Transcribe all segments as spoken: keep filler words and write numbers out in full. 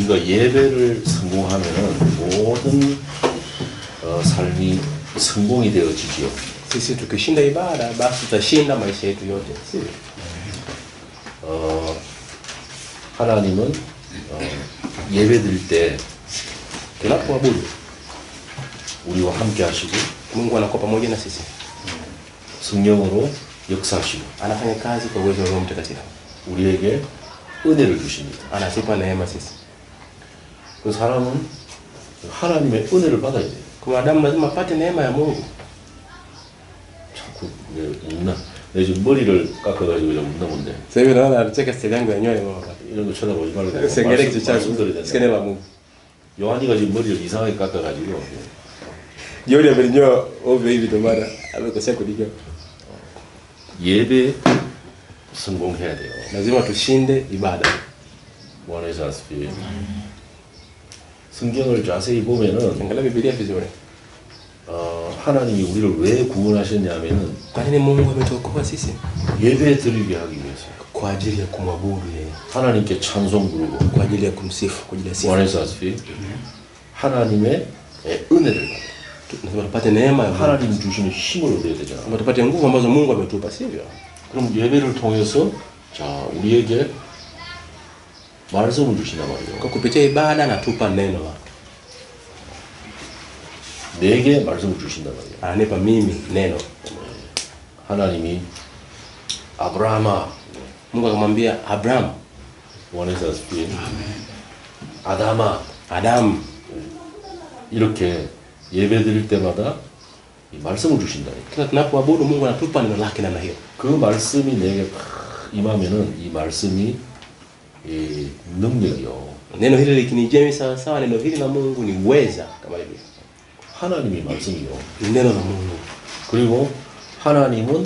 우리가 예배를 성공하면은 모든 어, 삶이 성공이 되어지지요. Sisi tukishinda ibada basi tutashinda maisha yetu yote. 어, 하나님은 어, 예배 드릴 때 Tunapoabudu 우리와 함께 하시고 Mungu anakuwa pamoja na sisi. 성령으로 역사하시고 Anafanya kazi kwa uwezo wa Roho Mtakatifu. 우리에게 은혜를 주십니다. Anatupa neema sisi. 그 사람은 하나님의 은혜를 받아야 돼요. Kwa Adamu lazima apate neema ya Mungu. 자꾸 왜 웃나? 내가 지금 머리를 깎아가지고 좀 웃나 본데. Sasa hivi naona anacheka style yangu ya nywele mama. 이런 거 쳐다보지 말고. Sengele kitu changu. 말씀드려야 된다. Sikia neno la Mungu. 요한이가 지금 머리를 이상하게 깎아가지고 Yule amenyoa ovyo hivi ndio maana amekosea kulijua. 예배 성공해야 돼요. Lazima tushinde ibada. 원해서 아스피. 성경을 자세히 보면은 Angalia Biblia vizuri. 어, 하나님이 우리를 왜 구원하셨냐면은 Kwa nini Mungu ametuokoa sisi? 예배 드리게 하기 위해서. Kwa ajili ya kumwabudu yeye. 하나님께 찬송 부르고 Kwa ajili ya kumsifu, kwa ajili ya sifa. 원해서 아스피. 하나님의 은혜를 받아. Lazima tupate neema ya Mungu. 하나님 주시는 힘을 얻어야 되잖아. Lazima tupate nguvu ambazo Mungu ametupa, sivyo? 그럼 예배를 통해서 자 우리에게 말씀을 주시나 말이에요. Kwa kupitia ibada anatupa neno lake. 내게 말씀을 주신단 말이에요. Ananipa mimi neno. 하나님이 아브라함아 Mungu akamwambia Abraham, 원해서 아스피. 아담아 Adam, 이렇게 예배 드릴 때마다 이 말씀을 주신다니까. kila tunapoabudu Mungu anatupa neno lake namna hiyo. 그 말씀이 내게 팍 임하면은 이 말씀이 이 능력이요. Neno hili likinijia sawa sawa, neno hili la Mungu ni uweza kama hivi. 하나님이 말씀이요. Neno la Mungu. 그리고 하나님은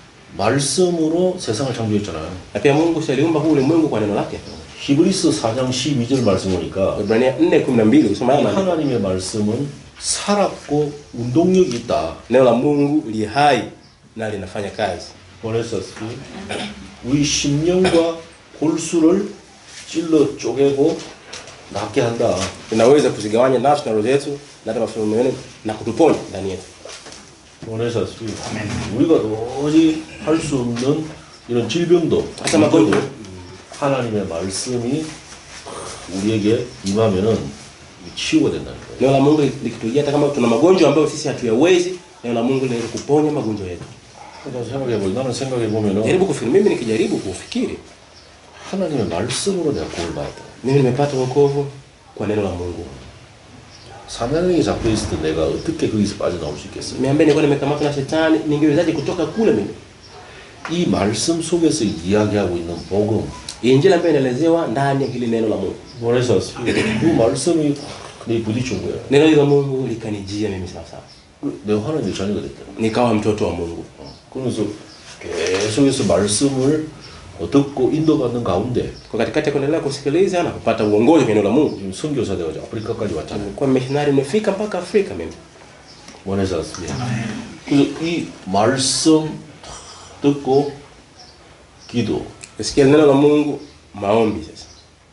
말씀으로 세상을 창조했잖아요. Na pia Mungu aliumba huu ulimwengu kwa neno lake. 히브리서 사 장 십이 절 말씀 보니까 Ibrania nne kumi na mbili kusoma haya. 하나님의 말씀은 살았고 운동력이 있다. Neno la Mungu li hai na linafanya kazi. 원했었지. 우리 심령과 골수를 찔러 쪼개고 낫게 한다. Inaweza kuzigawanya nafsi na roho zetu na hata mafunuo na kutuponya ndani yetu. 원했었지. 우리가 도저히 할 수 없는 이런 질병도 hata magonjwa 하나님의 말씀이 우리에게 임하면은 치유가 된다는 거예요. Neno la Mungu likitujia hata kama tuna magonjwa ambayo sisi hatuyawezi, neno la Mungu linaweza kuponya magonjwa yetu. 그래서 생각해 보면 나는 생각해 보면은 Jaribu kufikiri, mimi nikijaribu kufikiri, 하나님의 말씀으로 내가 구원을 받았다. mimi nimepata wokovu kwa neno la Mungu. 사단에게 잡혀 있을 때 내가 어떻게 거기서 빠져나올 수 있겠어요? Niambie nilikuwa nimekamatwa na shetani, ningewezaje kutoka kule mimi? 이 말씀 속에서 이야기하고 있는 복음, Injili ambayo inaelezewa ndani ya hili neno la Mungu. 원해서 그 말씀이 내 부딪힌 거야. Neno hili la Mungu likanijia mimi sawa sawa. 내가 하나님의 자녀가 됐다. Nikawa mtoto wa Mungu. 그러면서 계속해서 말씀을 듣고 인도받는 가운데 Kwa katikati ya kuendelea kusikiliza na kupata uongozi kwa neno la Mungu, 지금 선교사 돼가지고 아프리카까지 왔잖아요. kwa missionary nimefika mpaka Afrika mimi. 원해서 왔습니다. 그래서 이 말씀 듣고 기도. Kusikia neno la Mungu, maombi sasa.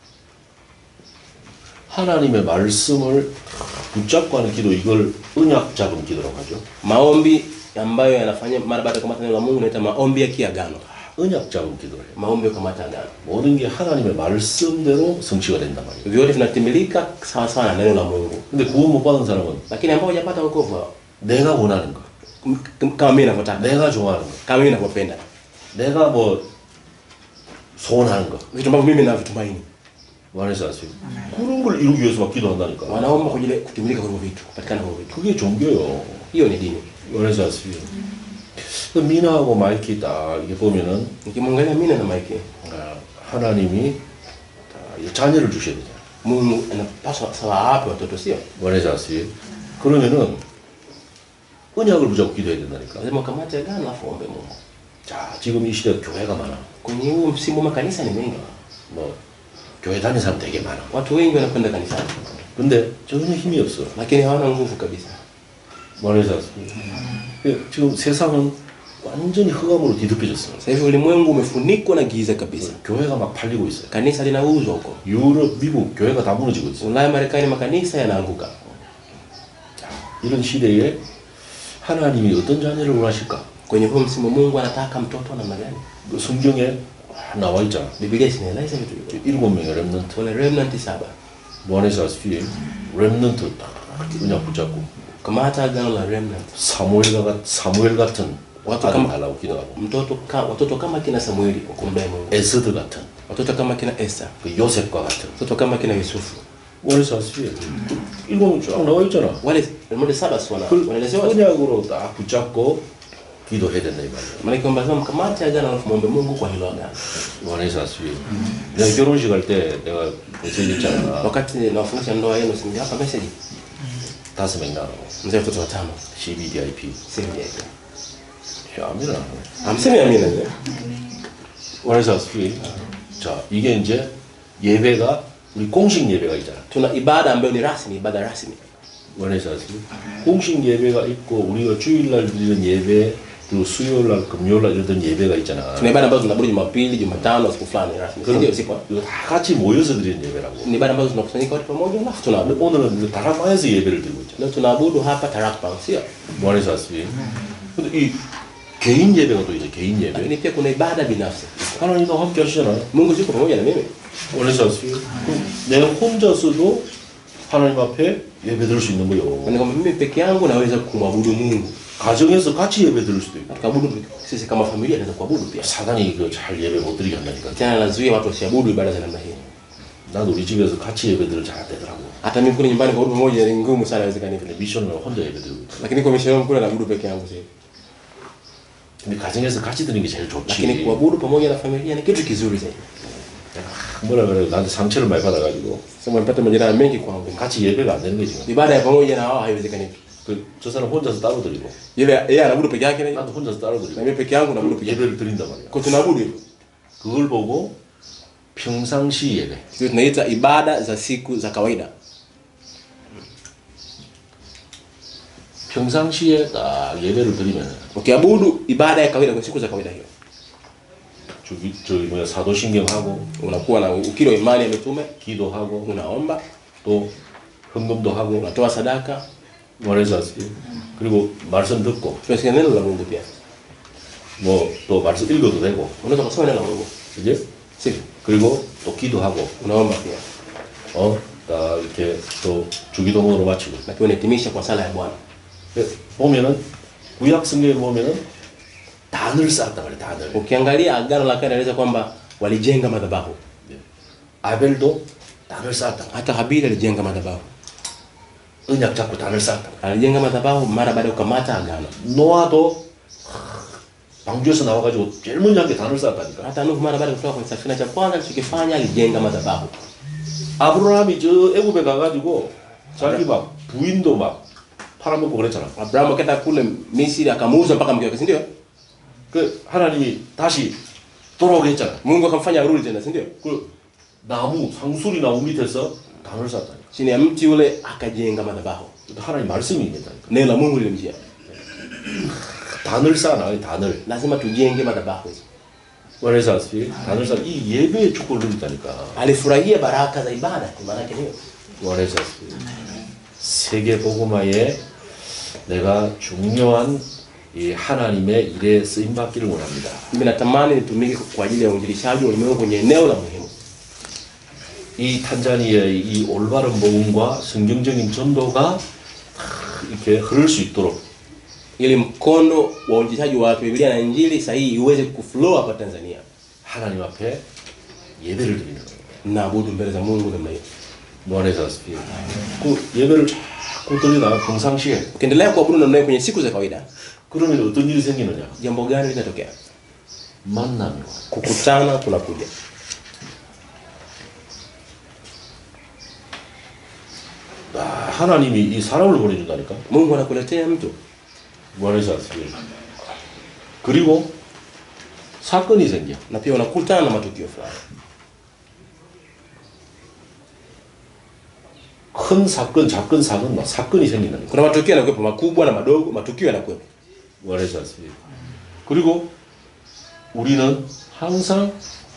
하나님의 말씀을 붙잡고 하는 기도, 이걸 언약 잡은 기도라고 하죠. Maombi ambayo yanafanya mara baada ya kukamata neno la Mungu naita maombi ya kiagano. 언약 잡은 기도예요. Maombi ya kukamata agano. 모든 게 하나님의 말씀대로 성취가 된단 말이에요. Vyote vinatimilika sawa sawa na neno la Mungu. 근데 구원 못 받은 사람은 Lakini ambao hajapata wokovu, 내가 원하는 거, kama mimi ninavyotaka, 내가 좋아하는 거, kama mimi ninavyopenda, 내가 뭐 소원하는 거, vitu ambavyo mimi ninavitumaini, 원해서 하세요. 그런 걸 이루기 위해서 막 기도한다니까. wanaomba kwa ajili ya kutimilika kwa hivyo vitu, kupatikana kwa hivyo vitu. 그게 종교요. Hiyo ni dini. 원해서 하세요. 그 미나하고 마이키 딱 이게 보면은 Nikimwangalia mimi na Mike, 아, 하나님이 자녀를 주셔야 되잖아요. Mungu anapaswa sawa ape watoto, sio? 원해서 하세요. 그러면은 언약을 붙잡고 기도해야 된다니까. Lazima ukamate agano afu ombe Mungu. 자, 지금 이 시대 교회가 많아. Kwenye huu msimu makanisa ni mengi. 뭐 교회 다니는 사람 되게 많아. Watu wengi wanakwenda kanisani, 근데 전혀 힘이 없어. lakini hawana nguvu kabisa. 원해서 하세요. 지금 세상은 완전히 흑암으로 뒤덮여졌어요. Sasa hivi ulimwengu umefunikwa na giza kabisa. 교회가 막 팔리고 있어요. Kanisa linauzwa huko. 유럽, 미국 교회가 다 무너지고 있어요. Ulaya, Marekani makanisa yanaanguka. 이런 시대에 하나님이 어떤 자녀를 원하실까? Kwenye huu msimu Mungu anataka mtoto namna gani? 그 성경에 나와 있잖아. Biblia inaeleza vitu hivyo. 일곱 명의 렘넌트. Wale remnant saba. 무한에서 아시피 렘넌트 딱 그냥 붙잡고 Kamata agano la remnant. 사무엘 같 사무엘 같은 Watu 아들 kama 달라고 기도하고 mtoto kama watoto kama kina Samueli kumdai Mungu. 에스더 같은 Watoto kama kina Esther. 그 요셉과 같은 Watoto kama kina Yusufu. 무한에서 아시피 일곱 명 쫙 나와 있잖아. Wale remnant saba swana. 그 Wanaelezewa. 언약으로 딱 붙잡고 기도해야 된다 이 말이야. Maana kwamba sasa mkamate agano alafu muombe Mungu kwa hilo agano. 무한에서 아시피 내가 결혼식 할 때 내가 메시지 했잖아. Wakati nawafungisha ndoa yenu si hapa message. 다섯 명 나오고 Mzee watoto watano. 십이 디아이피 Sema je. 아미나 Amsemi amina je. 무한에서 아시피 자 이게 이제 예배가 우리 공식 예배가 있잖아. Tuna ibada ambayo ni rasmi, ibada rasmi. 원에서 공식 예배가 있고 우리가 주일날 드리는 예배 그리고 수요일날 금요일날 이런 예배가 있잖아. Tuna ibada ambazo tunaabudu Jumapili, Jumatano, siku fulani rasmi. Ndio siku. 이거 다 같이 모여서 드리는 예배라고. Ni ibada ambazo tunakusanyika wote pamoja alafu tunaabudu. 오늘은 다락방에서 예배를 드리고 있잖아. Leo tunaabudu hapa Tarakpa, sio? 원에서 왔으니. 근데 이 개인 예배가 또 있어. 개인 예배. Lakini pia kuna ibada binafsi. 하나님도 함께 하시잖아. Mungu yuko pamoja na mimi. 원에서 왔으니. 내가 혼자서도 하나님 앞에 예배 드릴 수 있는 거요. Kwa kwamba mimi peke yangu naweza kumwabudu Mungu. 가정에서 같이 예배 드릴 수도 있고. Tukabudu sisi kama familia tunaweza kuabudu pia. 사단이 그 잘 예배 못 드리게 한다니까. Tena nazuia watu wasiabudu ibada za namna hii. 나도 우리 집에서 같이 예배드릴 잘 되더라고. Hata mimi kule nyumbani kuabudu pamoja ni ngumu sana inawezekana hivyo. 미션을 혼자 예배드리고 있어. Lakini kwa misheni kule naabudu peke yangu sasa. 근데 가정에서 같이 드리는 게 제일 좋지. Lakini kuabudu pamoja na familia ni kitu kizuri zaidi. 뭐라 그래? 나한테 상처를 많이 받아가지고 Sasa nimepata majeraha mengi kwangu. 같이 예배가 안 되는 거지. Ibada ya pamoja na wao haiwezekani. 그저 사람 혼자서 따로 드리고 Yeye yeye anaabudu peke yake na 나도 혼자서 따로 드리고 mimi peke yangu naabudu peke yangu. 예배를 드린단 말이야. Kwa tunaabudu hivyo. 그걸 보고 평상시 예배. Sisi tunaita ibada za siku za kawaida. 평상시에 딱 예배를 드리면 Ukiabudu ibada ya kawaida kwa siku za kawaida hiyo. 저기 저기 뭐야 사도신경하고 Unakuwa na ukiri wa imani ya mitume, 기도하고 unaomba, 또 헌금도 하고 unatoa sadaka, 원해서 그리고 말씀 듣고 tunasikia neno la Mungu pia. 뭐 또 말씀 읽어도 되고 Unaweza kusoma neno la Mungu. 그지? Sivyo? 그리고 또 기도하고 Unaomba pia. 어, 딱 이렇게 또 주기도문으로 마치고. Na pia unahitimisha kwa sala ya Bwana. 보면은 구약 성경에 보면은 단을 쌓았단 말이야, 단을. Ukiangalia agano la kale inaeleza kwamba walijenga madhabahu. 아벨도 단을 쌓았다. Hata Habili alijenga madhabahu. 언약 잡고 단을 쌓았다. Alijenga madhabahu mara baada ya kukamata agano. 노아도 방주에서 나와가지고 제일 먼저 한 게 단을 쌓았다니까. Hata Nuhu mara baada ya kutoka kwenye safina cha kwanza alichokifanya alijenga madhabahu. 아브라함이 저 애굽에 가가지고 자기 막 부인도 막 팔아먹고 그랬잖아. Abraham akaenda kule Misri akamuuza mpaka mke wake, si ndio? 그 하나님이 다시 돌아오게 했잖아. Mungu akamfanya arudi tena, si ndio? 그 나무 상수리 나무 밑에서 단을 쌓았다니까. Chini ya mti ule akajenga madhabahu. 하나님 말씀이 있다니까. Neno la Mungu lilimjia. 단을 쌓아, 단을. Lazima tujenge madhabahu hizo. 원해서 단을 쌓아 이 예배의 축복을 누린다니까. Alifurahia baraka za ibada, maana yake hiyo. 원해서 세계 복음화에 내가 중요한 이 하나님의 일에 쓰임 받기를 원합니다. Mimi natamani nitumike kwa ajili ya uinjilishaji ulimwengu kwenye eneo la muhimu. 이 탄자니아의 이 올바른 복음과 성경적인 전도가 이렇게 흐를 수 있도록 ili mkondo wa uinjilishaji wa Biblia na Injili sahihi iweze kuflow hapa Tanzania. 하나님 앞에 예배를 드리는 거예요. Naabudu mbele za Mungu namna hiyo. 원해서 그 예배를 자꾸 드리다가 평상시에 Ukiendelea kuabudu namna hiyo kwenye siku za kawaida, 그러면 어떤 일이 생기느냐? jambo gani litatokea? 만남이 와. Kukutana kunakuja. 아, 하나님이 이 사람을 보내준다니까. Mungu anakuletea mtu. 원해서 그리고 사건이 생겨. Na pia unakutana na matukio fulani. 큰 사건, 작건, 사건, 막 사건이 생기는 거야. Kuna matukio yanakuwepo makubwa na madogo, matukio yanakuwepo. 원해서 그 그리고 우리는 항상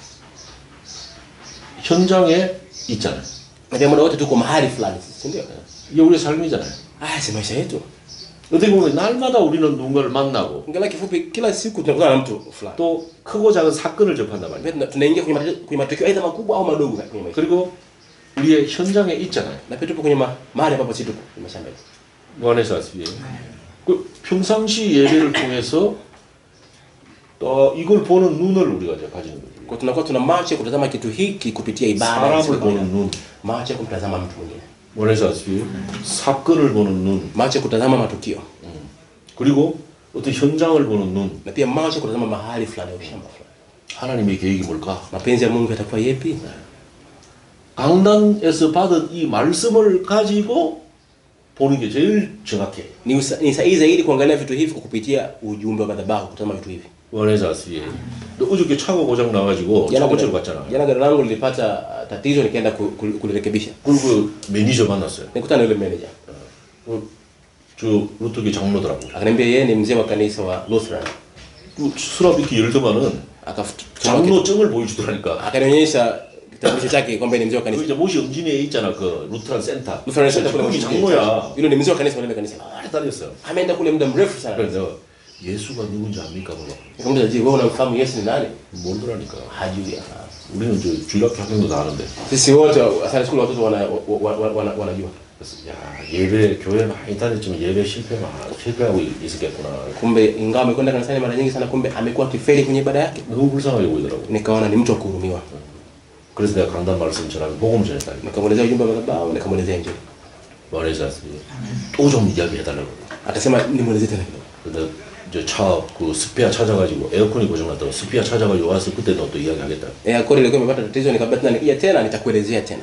현장에 있잖아요. Ndio muda wote tuko mahali fulani sisi, si ndio? 이게 우리의 삶이잖아요. Ah, si maisha yetu. 어떻게 보면 날마다 우리는 누군가를 만나고 Ngala kifupi kila siku tunakutana na mtu fulani. 또 크고 작은 사건을 접한단 말이에요. Pia tunaingia kwenye matokeo kwenye matokeo aidha makubwa au madogo kwenye maisha. 그리고 우리의 현장에 있잖아요. Na pia tupo kwenye ma- mahali ambapo sisi tupo kwenye mashamba yetu. 무한에서 아시죠? 그 평상시 예배를 통해서 또 이걸 보는 눈을 우리가 이제 가지는 거죠. Kwa tunakuwa tuna macho ya kutazama kitu hiki kupitia ibada. 사람을 보는 눈, Macho ya kumtazama mtu mwingine. 무한에서 아시죠? 사건을 보는 눈, Macho ya kutazama matukio. 그리고 어떤 현장을 보는 눈. Na pia macho ya kutazama mahali fulani au shamba fulani. 하나님의 계획이 뭘까? Mapenzi ya Mungu yatakuwa yepi? 강단에서 받은 이 말씀을 가지고 보는 게 제일 정확해. Ni usa- ni sahihi zaidi kuangalia vitu hivi kwa kupitia ujumbe wa madhabahu, kutazama vitu hivi. 원해서 아시죠? 너 어저께 차가 고장 나가지고 차 고치러 갔잖아. Jana gari langu lilipata uh, tatizo, nikaenda ku- ku- kulirekebisha. 그리고 매니저 만났어요. Nikutana na yule manager. 그, 저 루터기 장로더라고. Akaniambia yeye ni mzee wa kanisa wa Lutheran. 그 수랍 이렇게 열더만은 Akafuta 장로증을 보여주더라니까. akanionyesha kitambulisho chake kwamba ni mzee wa 그 kanisa. 이제 모시 영진에 있잖아 그 루트란 센터. Lutheran Center kule 거기 Moshi. 장로야. Yule ni mzee wa kanisa wa ile kanisa. 오래 다녔어. Ameenda kule muda mrefu sana. 그래서 예수가 누군지 압니까 몰라. Nikamwambia, je, wewe unamfahamu Yesu ni nani? 모르라니까. Hajui. 우리는 저 주일학교 학생도 다 아는데. Sisi wote Sunday school watoto wana wana- wana- wanajua. 그래서 야 예배 교회 많이 다녔지만 예배 실패 많이 실패하고 있었겠구나. Kumbe ingawa amekwenda kanisani mara nyingi sana, kumbe amekuwa kifeli kwenye ibada yake. 너무 불쌍하게 보이더라고. Nikaona ni mtu wa kuhurumiwa. 그래서 내가 강단 말씀 전하면 복음 전했다니까. Nikamwelezea ujumbe wa madhabahu, nikamwelezea injili. 말해서 또좀 이야기해달라고. Akasema nimwelezee tena kidogo. 근데 이제 차 그 스페어 찾아가지고 에어컨이 고장났다고 스페어 찾아가지고 와서 그때 너 또 이야기하겠다. Eh, kodi ilikuwa imepata tatizo, nikamwambia tena nikija tena nitakuelezea tena.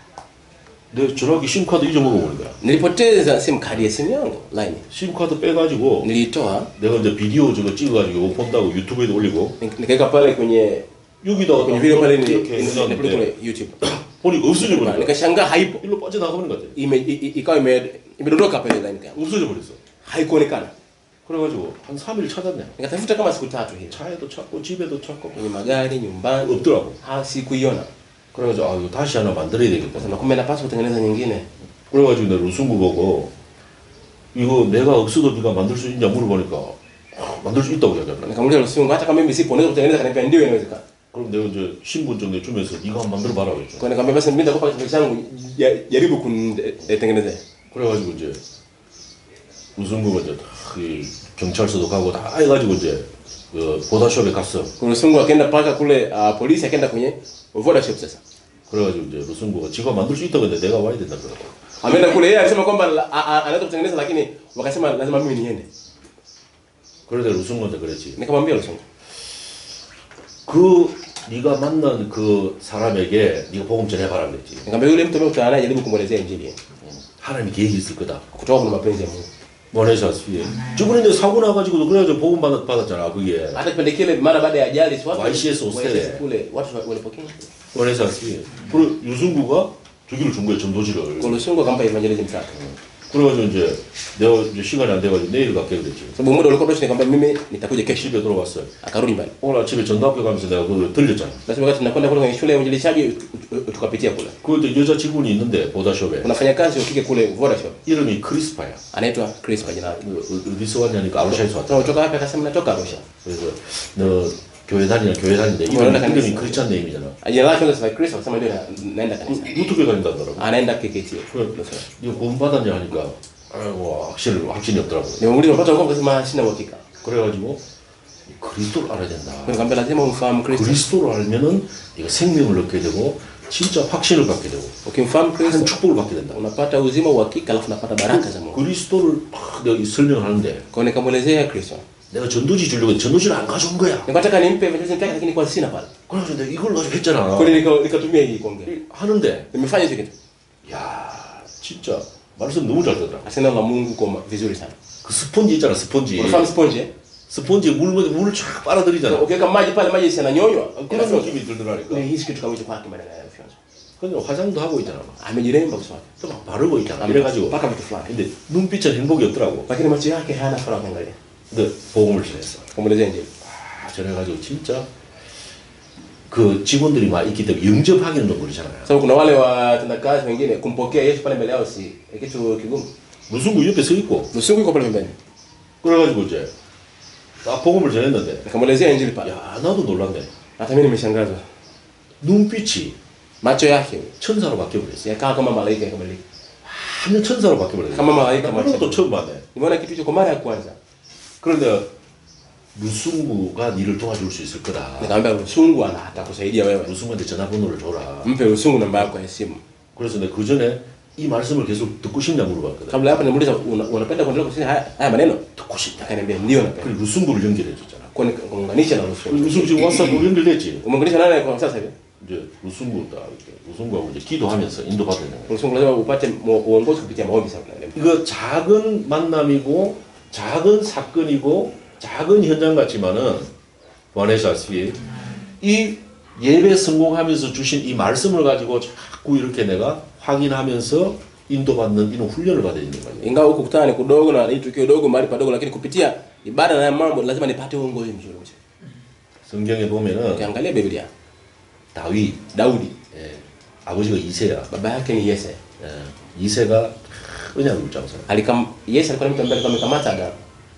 내 전화기 심카드 잊어먹어버린 거야. Nilipoteza sim card ya simu yangu line. 심카드 빼가지고 Nilitoa 내가 이제 비디오 저거 찍어가지고 본다고 유튜브에도 올리고 nik- nikaweka pale kwenye 여기다가 kwenye video pale ni 이렇게 ni- 해놨는데 kule YouTube. 보니까 없어져 버린 거야. Nikashangaa haipo. 일로 빠져나가버린 것 같아. Ime i- i- ikawa ime imedondoka pale line yangu. 없어져 버렸어. Haikuonekana. 그래가지고 한 삼 일 찾았네. Nikatafuta kama siku tatu hivi. 차에도 찾고 집에도 찾고 Kwenye magari, nyumbani. 없더라고. Ha, sikuiona. 그래가지고 아 이거 다시 하나 만들어야 되겠다. Sasa kumbe napaswa kutengeneza nyingine. 그래가지고 내가 루승구 보고 이거 내가 없어도 네가 만들 수 있냐 물어보니까 아, 만들 수 있다고 이야기하더라. Nikamuuliza Lusungu, hata kama mimi sipo unaweza kutengeneza? Akaniambia ndio, inawezekana. 그럼 내가 이제 신분증 내주면서 네가 한번 만들어 봐라 그랬죠. Kwa nikamwambia basi mimi nitakupa kitabu changu, ja- jaribu kunitengenezea. 그래가지고 이제 루승구가 이제 다 이 경찰서도 가고 다 해가지고 이제 그 보다숍에 갔어. Kwa Lusungu akaenda paka kule uh, polisi akaenda kwenye Vodashop sasa. 그래가지고 이제 루승구가 지가 만들 수 있다고 했는데 내가 와야 된다 그러더라고. Ameenda kule, yeye alisema kwamba la- a- a- anaweza kutengeneza, lakini wakasema lazima mimi niende. 그래서 루승구한테 그랬지. Nikamwambia Lusungu, 그 네가 만난 그 사람에게 네가 복음 전해봐라 그랬지. nikamwambia yule mtu ambaye kutana naye jaribu kumwelezea injili. 하나님이 계획이 있을 거다. Kutoka kuna mapenzi ya Mungu. 원해서 예. 저번에 이제 사고 나가지고도 그래가지고 복음 받, 받았잖아 그게. Hata kipindi kile mara baada ya ajali si watu Y C S hostel. Y C S kule watu walipokea. 원해서 예. 그리고 유승구가 저기를 준 거야 전도지를. Kwa Lusungu akampa evangelism tatu. 그래가지고 이제 내가 이제 시간이 안 돼가지고 내일 갈게 그랬지. Sababu muda ulikuwa mrefu, nikamwambia mimi nitakuja kesho. 집에 돌아왔어요. Akarudi nyumbani. 오늘 아침에 전도학교 가면서 내가 그걸 들렸잖아. Basi wakati tunakwenda kule kwenye shule ya uinjilishaji tukapitia kule. 그때 여자 직원이 있는데 보다숍에 Unafanya kazi ukike kule Vodashop. 이름이 크리스파야. Anaitwa Chris kwa jina lake. 그 어- 어디서 왔냐니까 아르샤에서 왔다. Tunatoka wapi? Akasema natoka Arusha. 그래서 너 교회 다니냐 교회 다니는데 이름이, 원래 이름이 다녔어. 크리스찬 네임이잖아. Jina lake ndio Chris, akasema ndio na- naenda kanisa. 루트교 다닌다더라고. Anaenda K K T. 그 이거 구원 받았냐 하니까 아이고 확실 확신이 없더라고. Nimemuuliza unapata wokovu? Akasema sina uhakika. 그래가지고 그리스도를 알아야 된다. Nikamwambia lazima umfahamu Kristo. 그리스도를 알면은 이거 생명을 얻게 되고 진짜 확신을 갖게 되고 Ukimfahamu 한 Kristo 축복을 받게 된다. unapata uzima wa hakika, alafu unapata baraka za Mungu. 그리스도를 막 내가 설명하는데 Kwa hiyo nikamwelezea Kristo. 내가 전도지 주려고 했는데 전도지를 안 가져온 거야. Nikataka nimpe evangelism yake, lakini kwa sina pale. 그래서 내가 이걸 가지고 했잖아. Kwa hiyo nika- nikatumia hii kuongea. 하는데 Nimefanya hicho kitu. 야 진짜 말씀 너무 잘 듣더라. Asema la Mungu kwa vizuri sana. 그 스펀지 있잖아 스펀지. Unafahamu sponge? eh? 스펀지에 물 물을 쫙 빨아들이잖아. Ukiweka maji pale, maji yananyonywa. 그런 느낌이 들더라니까. Kuna hisi kitu kama hicho kwake baada ya kufyonza. 근데 화장도 하고 있잖아. 막. Amejiremba uso wake. 또 막 바르고 있잖아. 이래가지고. mpaka vitu fulani. 근데 눈빛은 행복이 없더라고. Lakini macho yake hayana furaha kuangalia. 근데 복음을 전했어. Kumwelezea injili. 아, 저래가지고 진짜 그 직원들이 막 있기 때문에 영접하기는 좀 그러잖아요. Sababu kuna wale watendakazi wengine kumpokea Yesu pale mbele yao si kitu kigumu. 무슨 옆에 서 있고 Lusungu yuko pale pembeni. 그래가지고 이제 딱 복음을 전했는데 Nikamwelezea injili pale. 야 나도 놀랐네. Hata mimi nimeshangazwa. 눈빛이 Macho yake 천사로 바뀌어버렸어요. yakawa kama malaika ikabadilika. 완전 천사로 바뀌어버렸어요. Kama malaika 그런 macho. 것도 처음 봤네. Nimeona kitu hicho kwa mara ya kwanza. 그런데 루승구가 니를 도와줄 수 있을 거다. Nikamwambia Lusungu ana atakusaidia wewe. 루승구한테 전화번호를 줘라. Mpe Lusungu namba yako ya simu. 그래서 내가 그 전에 이 말씀을 계속 듣고 싶냐 물어봤거든. Kabla hapo nimuuliza unapenda kuendelea kusikia haya haya maneno? 듣고 싶다. Akaniambia ndio napenda. 그리고 루승구를 연결해 줬잖아. Kwa nikaunganisha na Lusungu. 루승구 지금 왓츠업으로 연결됐지. Umeunganisha nani kwa sasa hivi? 이제 루승구다. 루승구하고 이제 기도하면서 인도받는 거야. Lusungu lazima upate uongozi kupitia maombi sasa. 이거 작은 만남이고 작은 사건이고 작은 현장 같지만은 보아내시다시피 이 예배 성공하면서 주신 이 말씀을 가지고 자꾸 이렇게 내가 확인하면서 인도받는 이런 훈련을 받아야 되는 거예요. Ingawa huko kutana ni kudogo na ni tukio dogo mahali padogo, lakini kupitia ibada na mambo lazima nipate uongozi mzuri. 성경에 보면은 Ukiangalia Biblia, 다윗, Daudi, 예, 아버지가 이새야. baba yake ni Yese. 예, 이새가 언약을 장사. Alikam Yese alikuwa ni mtu ambaye alikuwa amekamata agano.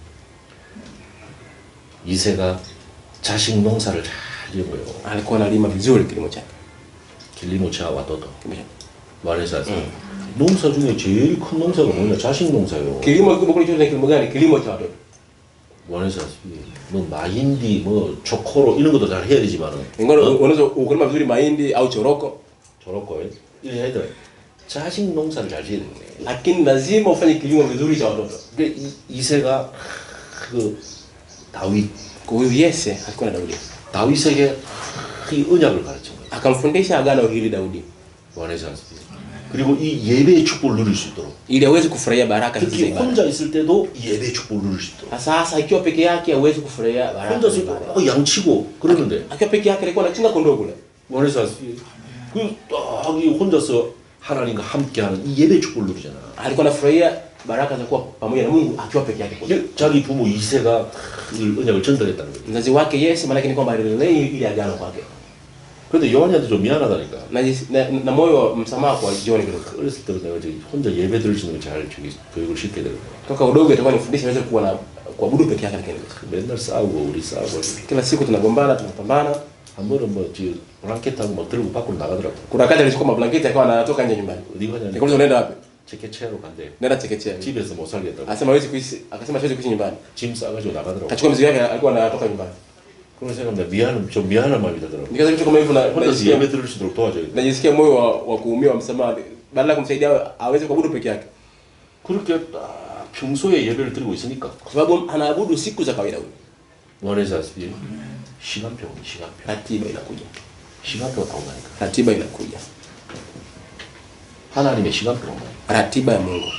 이새가 자식 농사를 잘 지어요. Alikuwa analima vizuri kilimo chake. 길리노치와 와도도. Kilimo 말해서 농사 중에 제일 큰 농사가 뭐냐? 자식 농사요. Kilimo kikubwa kuliko chote kilimo gani? Kilimo cha watoto. 원해서 뭐 마인디 뭐 초코로 이런 것도 잘 해야 되지만은 Ingawa unaweza ukulima vizuri mahindi au choroko, 저렇고 이래 해야 돼. 자식 농사를 잘 지어야 돼. lakini lazima ufanye kilimo vizuri cha watoto. 그러니까 이, 이새가 그 다윗 Kwa hiyo Yese alikuwa na Daudi. 다윗에게 이 언약을 가르친 거예요. Akamfundisha agano hili Daudi. 원해서 그리고 이 예배의 축복을 누릴 수 있도록. Ili aweze kufurahia baraka za 특히 ibada. 혼자 있을 때도 예배의 축복을 누릴 수 있도록. Sasa ikiwa peke yake hawezi kufurahia baraka 혼자 za 있을 ibada. 때 양치고 그러는데 Akiwa peke yake alikuwa anachunga kondoo kule. 원해서 그딱이 혼자서 하나님과 함께하는 이 예배의 축복을 누리잖아. Alikuwa anafurahia baraka za kuwa pamoja na Mungu akiwa peke yake kule. 자기 부모 이새가 이 언약을 전달했다는 거예요. Mzazi wake Yese maana yake ni kwamba alilei ile agano kwake. 그런데 요한이한테 좀 미안하다니까. Na, na, na moyo wa msamaha kwa John kidogo. 어렸을 때부터 내가 저기 혼자 예배 드릴 수 있는 걸 잘 저기 교육을 시켜야 되거든. Toka udogo itakuwa nifundisha aweze kuwa na kuabudu peke yake lakini. 맨날 싸우고 우리 싸우고 Kila siku tunagombana, tunapambana. 한 번은 뭐 지금 블랑켓하고 막 들고 밖으로 나가더라고. Kuna wakati alichukua mablanketi akawa anatoka nje nyumbani. 어디 가냐? Nikamuuliza unaenda wapi? 체케체로 간대. Nenda chekechea. 집에서 못 살겠다고. Akasema hawezi kuishi, akasema hawezi kuishi nyumbani. 짐 싸가지고 나가더라고. Akachukua mizigo yake alikuwa anatoka nyumbani. 그런 생각하면 미안한 좀 미안한 마음이 들더라고. Nikaanza kitu kama hivyo na 혼자 najisikia 예배 들을 수 있도록 도와줘야 돼. najisikia moyo wa, wa kuumia wa msamaha badala ya kumsaidia aweze kuabudu peke yake. 그렇게 딱 평소에 예배를 드리고 있으니까 Kwa sababu anaabudu siku za kawaida huyo. 원해서다시피 시간표, 시간표. Ratiba inakuja. 시간표가 나온다니까. Ratiba inakuja. 하나님의 시간표가 나온다. Ratiba ya Mungu.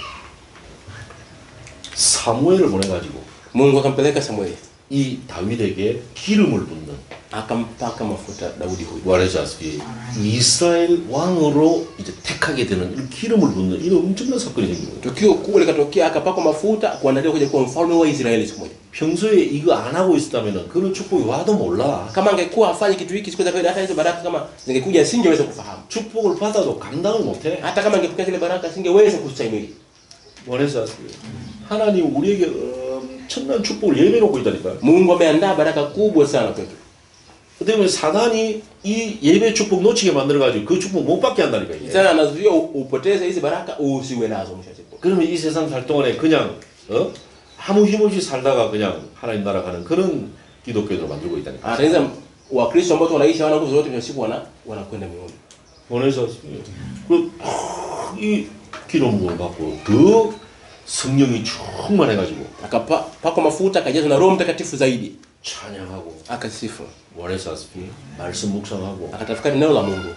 사무엘을 보내가지고 Mungu akampeleka Samueli. 이 다윗에게 기름을 붓는 Akampaka mafuta Daudi huyu. 말하자시피 이스라엘 왕으로 이제 택하게 되는 이 기름을 붓는 이런 엄청난 사건이 생긴 거예요. Tukio kubwa likatokea akapakwa mafuta kuandaliwa kuja kuwa mfalme wa Israeli siku moja. 평소에 이거 안 하고 있었다면은 그런 축복이 와도 몰라. Kama angekuwa afanye kitu hiki siku za kawaida hata hizo baraka kama zingekuja asingeweza kufahamu. 축복을 받아도 감당을 못해. Hata kama angepokea zile baraka asingeweza kustahimili. 원해서다시피 하나님 우리에게 엄청난 축복을 예배놓고 있다니까. Mungu ameandaa baraka kubwa sana kwetu. 그때문에 사단이 이 예배 축복 놓치게 만들어가지고 그 축복 못 받게 한다니까. 이게. Sasa anazuia upoteze hizi baraka usiwe nazo mwisho wa siku. 그러면 이 세상 살 동안에 그냥 어? 아무 힘없이 살다가 그냥 하나님 나라 가는 그런 기독교들을 만들고 있다니까. Anaweza Wakristo ambao wanaishi hawana nguvu zote mwisho wa siku wana wanakwenda mbinguni. 원해서 그이 기름 부음을 받고 더 성령이 충만해가지고 Akapakwa mafuta akajazwa na Roho Mtakatifu zaidi. 찬양하고 Akasifu. 원해서 말씀 묵상하고 Akatafakari neno la Mungu.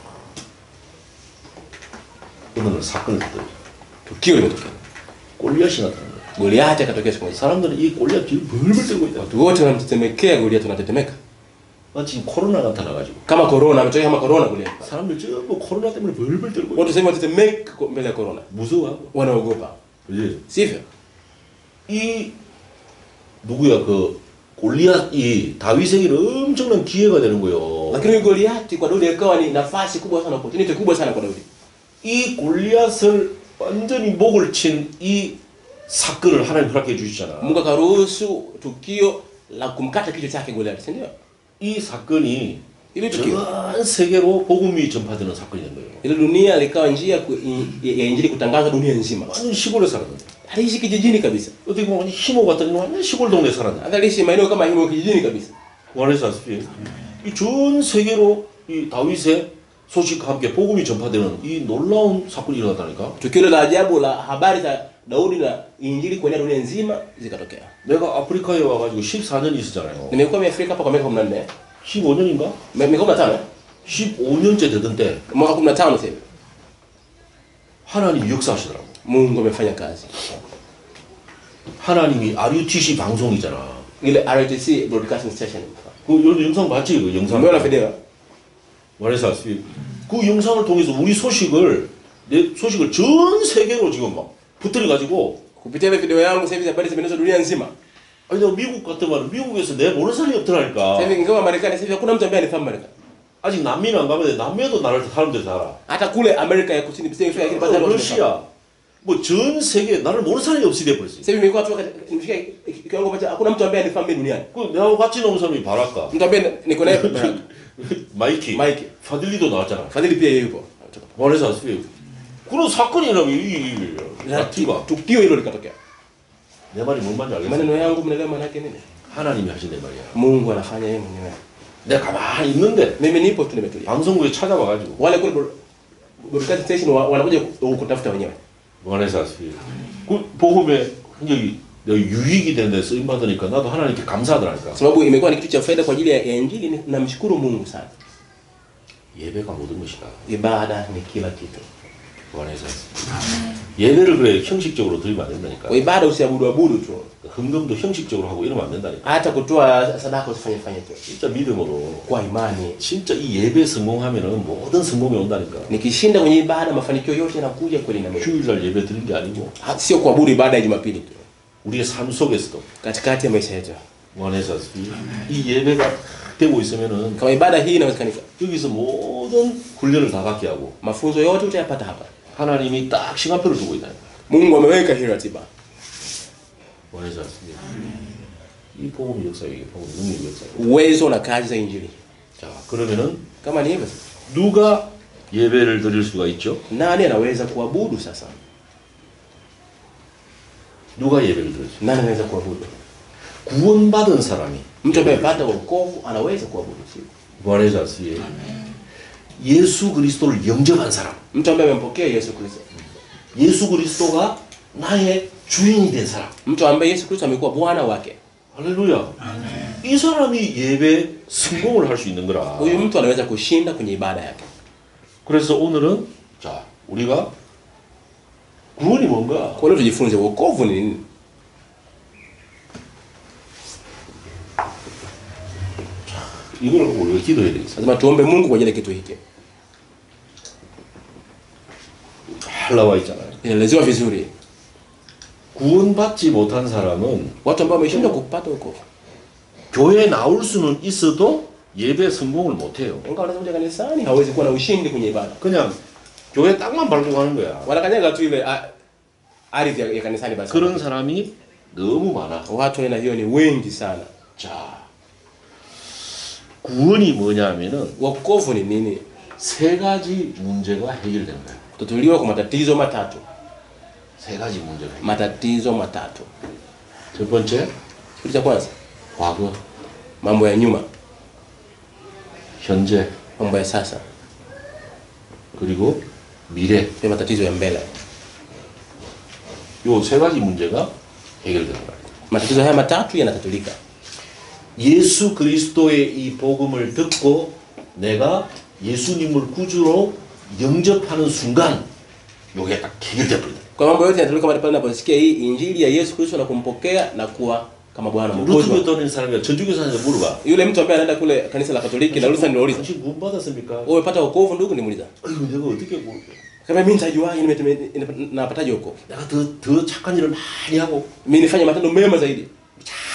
그러면 사건을 듣더니 Tukio limetokea. 골리앗이 나타난 거야. Goliathi akatokea siku moja. 사람들은 이 골리앗 뒤를 벌벌 떨고 있다. Watu wote wanamtetemekea Goliathi, wanatetemeka. 마치 코로나가 나타나가지고 Kama corona ametokea kama corona Goliathi. 사람들 전부 코로나 때문에 벌벌 떨고 있다. Watu sasa wanatetemeka mbele ya corona. 무서워하고. Wanaogopa. 그지? Sivyo? 이 누구야 그 골리앗이 다윗에게는 엄청난 기회가 되는 거예요. Lakini Goliati kwa Daudi ikawa ni nafasi kubwa sana, opportunity kubwa sana kwa Daudi. 이 골리앗을 완전히 목을 친 이 사건을 하나님 허락해 주시잖아. Mungu akaruhusu tukio la kumkata kichwa chake Goliati, si ndio? 이 사건이 Ile tukio, 전 세계로 복음이 전파되는 사건이 된 거예요. ile dunia likawa njia ku- i- ya injili kutangazwa dunia nzima. 완전 시골에 살았는데 Aliishi kijijini kabisa. 어떻게 보면 희모 같은 완전 시골 동네에 살았는데 Aliishi maeneo kama hivyo kijijini kabisa. 원하시다시피 이 전 세계로 이 다윗의 소식과 함께 복음이 전파되는 이 놀라운 사건이 일어났다니까. Tukio la ajabu la habari za Daudi na injili kuenea dunia nzima zikatokea. 내가 아프리카에 와가지고 십사 년 있었잖아요. Nimekuwa Afrika hapa kwa miaka kumi na nne. 십오 년인가? Miaka kumi na tano. 십오 년째 되던 때 Mwaka kumi na tano sasa hivi. 하나님이 역사하시더라고. Mungu amefanya kazi. 하나님이 알유티씨 방송이잖아. Ile R T C broadcasting station. 그 요- 영상 봤지? 그 영상. Umeona video? 원하시다시피 그 영상을 통해서 우리 소식을 내 소식을 전 세계로 지금 막 붙들어 가지고. Kupitia ile video yangu sasa hivi habari zimeenezwa dunia nzima. 아니 내가 미국 같으면 미국에서 내 모르는 사람이 없더라니까. Sasa hivi ingawa Marekani sasa hivi hakuna mtu ambaye anifahamu Marekani. 아직 남미는 안 가면 돼. 남미에도 나를 사람들이 다 알아. Hata kule Amerika ya Kusini pia lakini 어, baadhi ya watu wanafahamu. 러시아 뭐 전 세계 나를 모르는 사람이 없이 돼 버렸어. Sasa hivi nimekuwa tu nimefika kiwango ambacho hakuna mtu ambaye anifahamu duniani. 그 내하고 같이 나온 사람이 바랄까. Mtu ambaye niko naye Baraka. 마이키. 마이키. 파들리도 나왔잖아. Fadhili pia yeye yupo. 원해서 아스피. 그런 사건이 일어나면 이 라티가 Tukio hilo likatokea. 내 말이 뭔 말인지 알겠어? Maneno yangu mnaelewa maana yake nini? 하나님이 하신단 말이야. Mungu anafanya yeye mwenyewe. 내가 가만히 있는데 Mimi nipo tu nimetulia. 방송국에 찾아와가지고 Wale kule broadcast station wa- wanakuja kutafuta wenyewe. 원해서 아스피. 그 복음에 굉장히 내가 유익이 된 데 쓰임 받으니까 나도 하나님께 감사하더라니까. Sababu imekuwa ni kitu cha faida kwa ajili ya injili, ni- namshukuru Mungu sana. 예배가 모든 것이다. Ibada ni kila kitu. 원해서 예배를 그래 형식적으로 드리면 안 된다니까. Kwa ibada usiabudu abudu tu. 헌금도 형식적으로 하고 이러면 안 된다니까. Hata kutoa sadaka usifanye fanye tu. 진짜 믿음으로 Kwa imani. 진짜 이 예배 성공하면은 모든 성공이 온다니까. Nikishinda kwenye ibada mafanikio yote yanakuja kweli na Mungu. 휴일날 예배 드린 게 아니고 Ha- Sio kuabudu ibada ya Jumapili tu. 우리의 삶 속에서도 Katikati ya maisha yetu. 원해서 이 예배가 되고 있으면은 Kama ibada hii inawezekanika, 여기서 모든 훈련을 다 갖게 하고 mafunzo yote utayapata hapa. 하나님이 딱 시간표를 두고 있다니까. Mungu ameweka hii ratiba. 원해서 이 복음 역사에 이게 복음 능력 역사. Uwezo na kazi za injili. 자 그러면은 Kama ni hivyo, 누가 예배를 드릴 수가 있죠? nani anaweza kuabudu sasa? 누가 예배를 드릴 수? Nani anaweza kuabudu? 구원받은 사람이 Mtu ambaye amepata wokovu anaweza kuabudu, sio? 원해서 예수 그리스도를 영접한 사람. Mtu ambaye amempokea Yesu Kristo. 예수 그리스도가 나의 주인이 된 사람. Mtu ambaye Yesu Kristo amekuwa bwana wake. 할렐루야. 이 사람이 예배 성공을 할 수 있는 거라. Huyu mtu anaweza kushinda kwenye ibada yake. 그래서 오늘은 자, 우리가 구원이 뭔가? Kwa hiyo tujifunze wokovu ni nini? 이걸 우리가 기도해야 되겠어. Lazima tuombe Mungu kwa ajili ya kitu hiki. 잘 나와 있잖아요. Inaelezewa vizuri. 구원받지 못한 사람은 Watu ambao wameshindwa kupata wokovu. 교회에 나올 수는 있어도 예배 성공을 못 해요. Ingawa wanaweza kuja kanisani hawezi kuwa na ushindi kwenye ibada. 그냥 교회 땅만 밟고 가는 거야. Wanakanyaga tu ile a- ardhi ya ya kanisani basi. 그런 사람이 너무 많아. Watu aina hiyo ni wengi sana. 자, 구원이 뭐냐면은 Wokovu ni nini? 세 가지 문제가 해결되는 거야. Kutuliwa kwa matatizo matatu. 세 가지 문제가. 해결. Matatizo matatu. 첫 번째, Kitu cha kwanza, 과거, mambo ya nyuma, 현재, mambo ya sasa, 그리고 미래. pia matatizo ya mbele. 요 세 가지 문제가 해결되는 거야. Matatizo haya matatu yanatatulika. 예수 그리스도의 이 복음을 듣고 내가 예수님을 구주로 영접하는 순간 요게 딱 해결돼 버린다. Kwa mambo yote yanatulika pale tunaposikia hii injili ya Yesu Kristo na kumpokea na kuwa kama Bwana 루트교 Mwokozi. 떠는 사람이 전주교사한테 물어봐. Yule mtu ambaye anaenda kule kanisa la Katoliki na uliza niuliza, 당신 구원 받았습니까? wewe umepata wokovu ndugu? Nimuuliza. 아이고 내가 어떻게 구원? Kama mimi nitajuaje nimepata wokovu? 내가 더 더 착한 일을 많이 하고 Mimi nifanye matendo mema zaidi.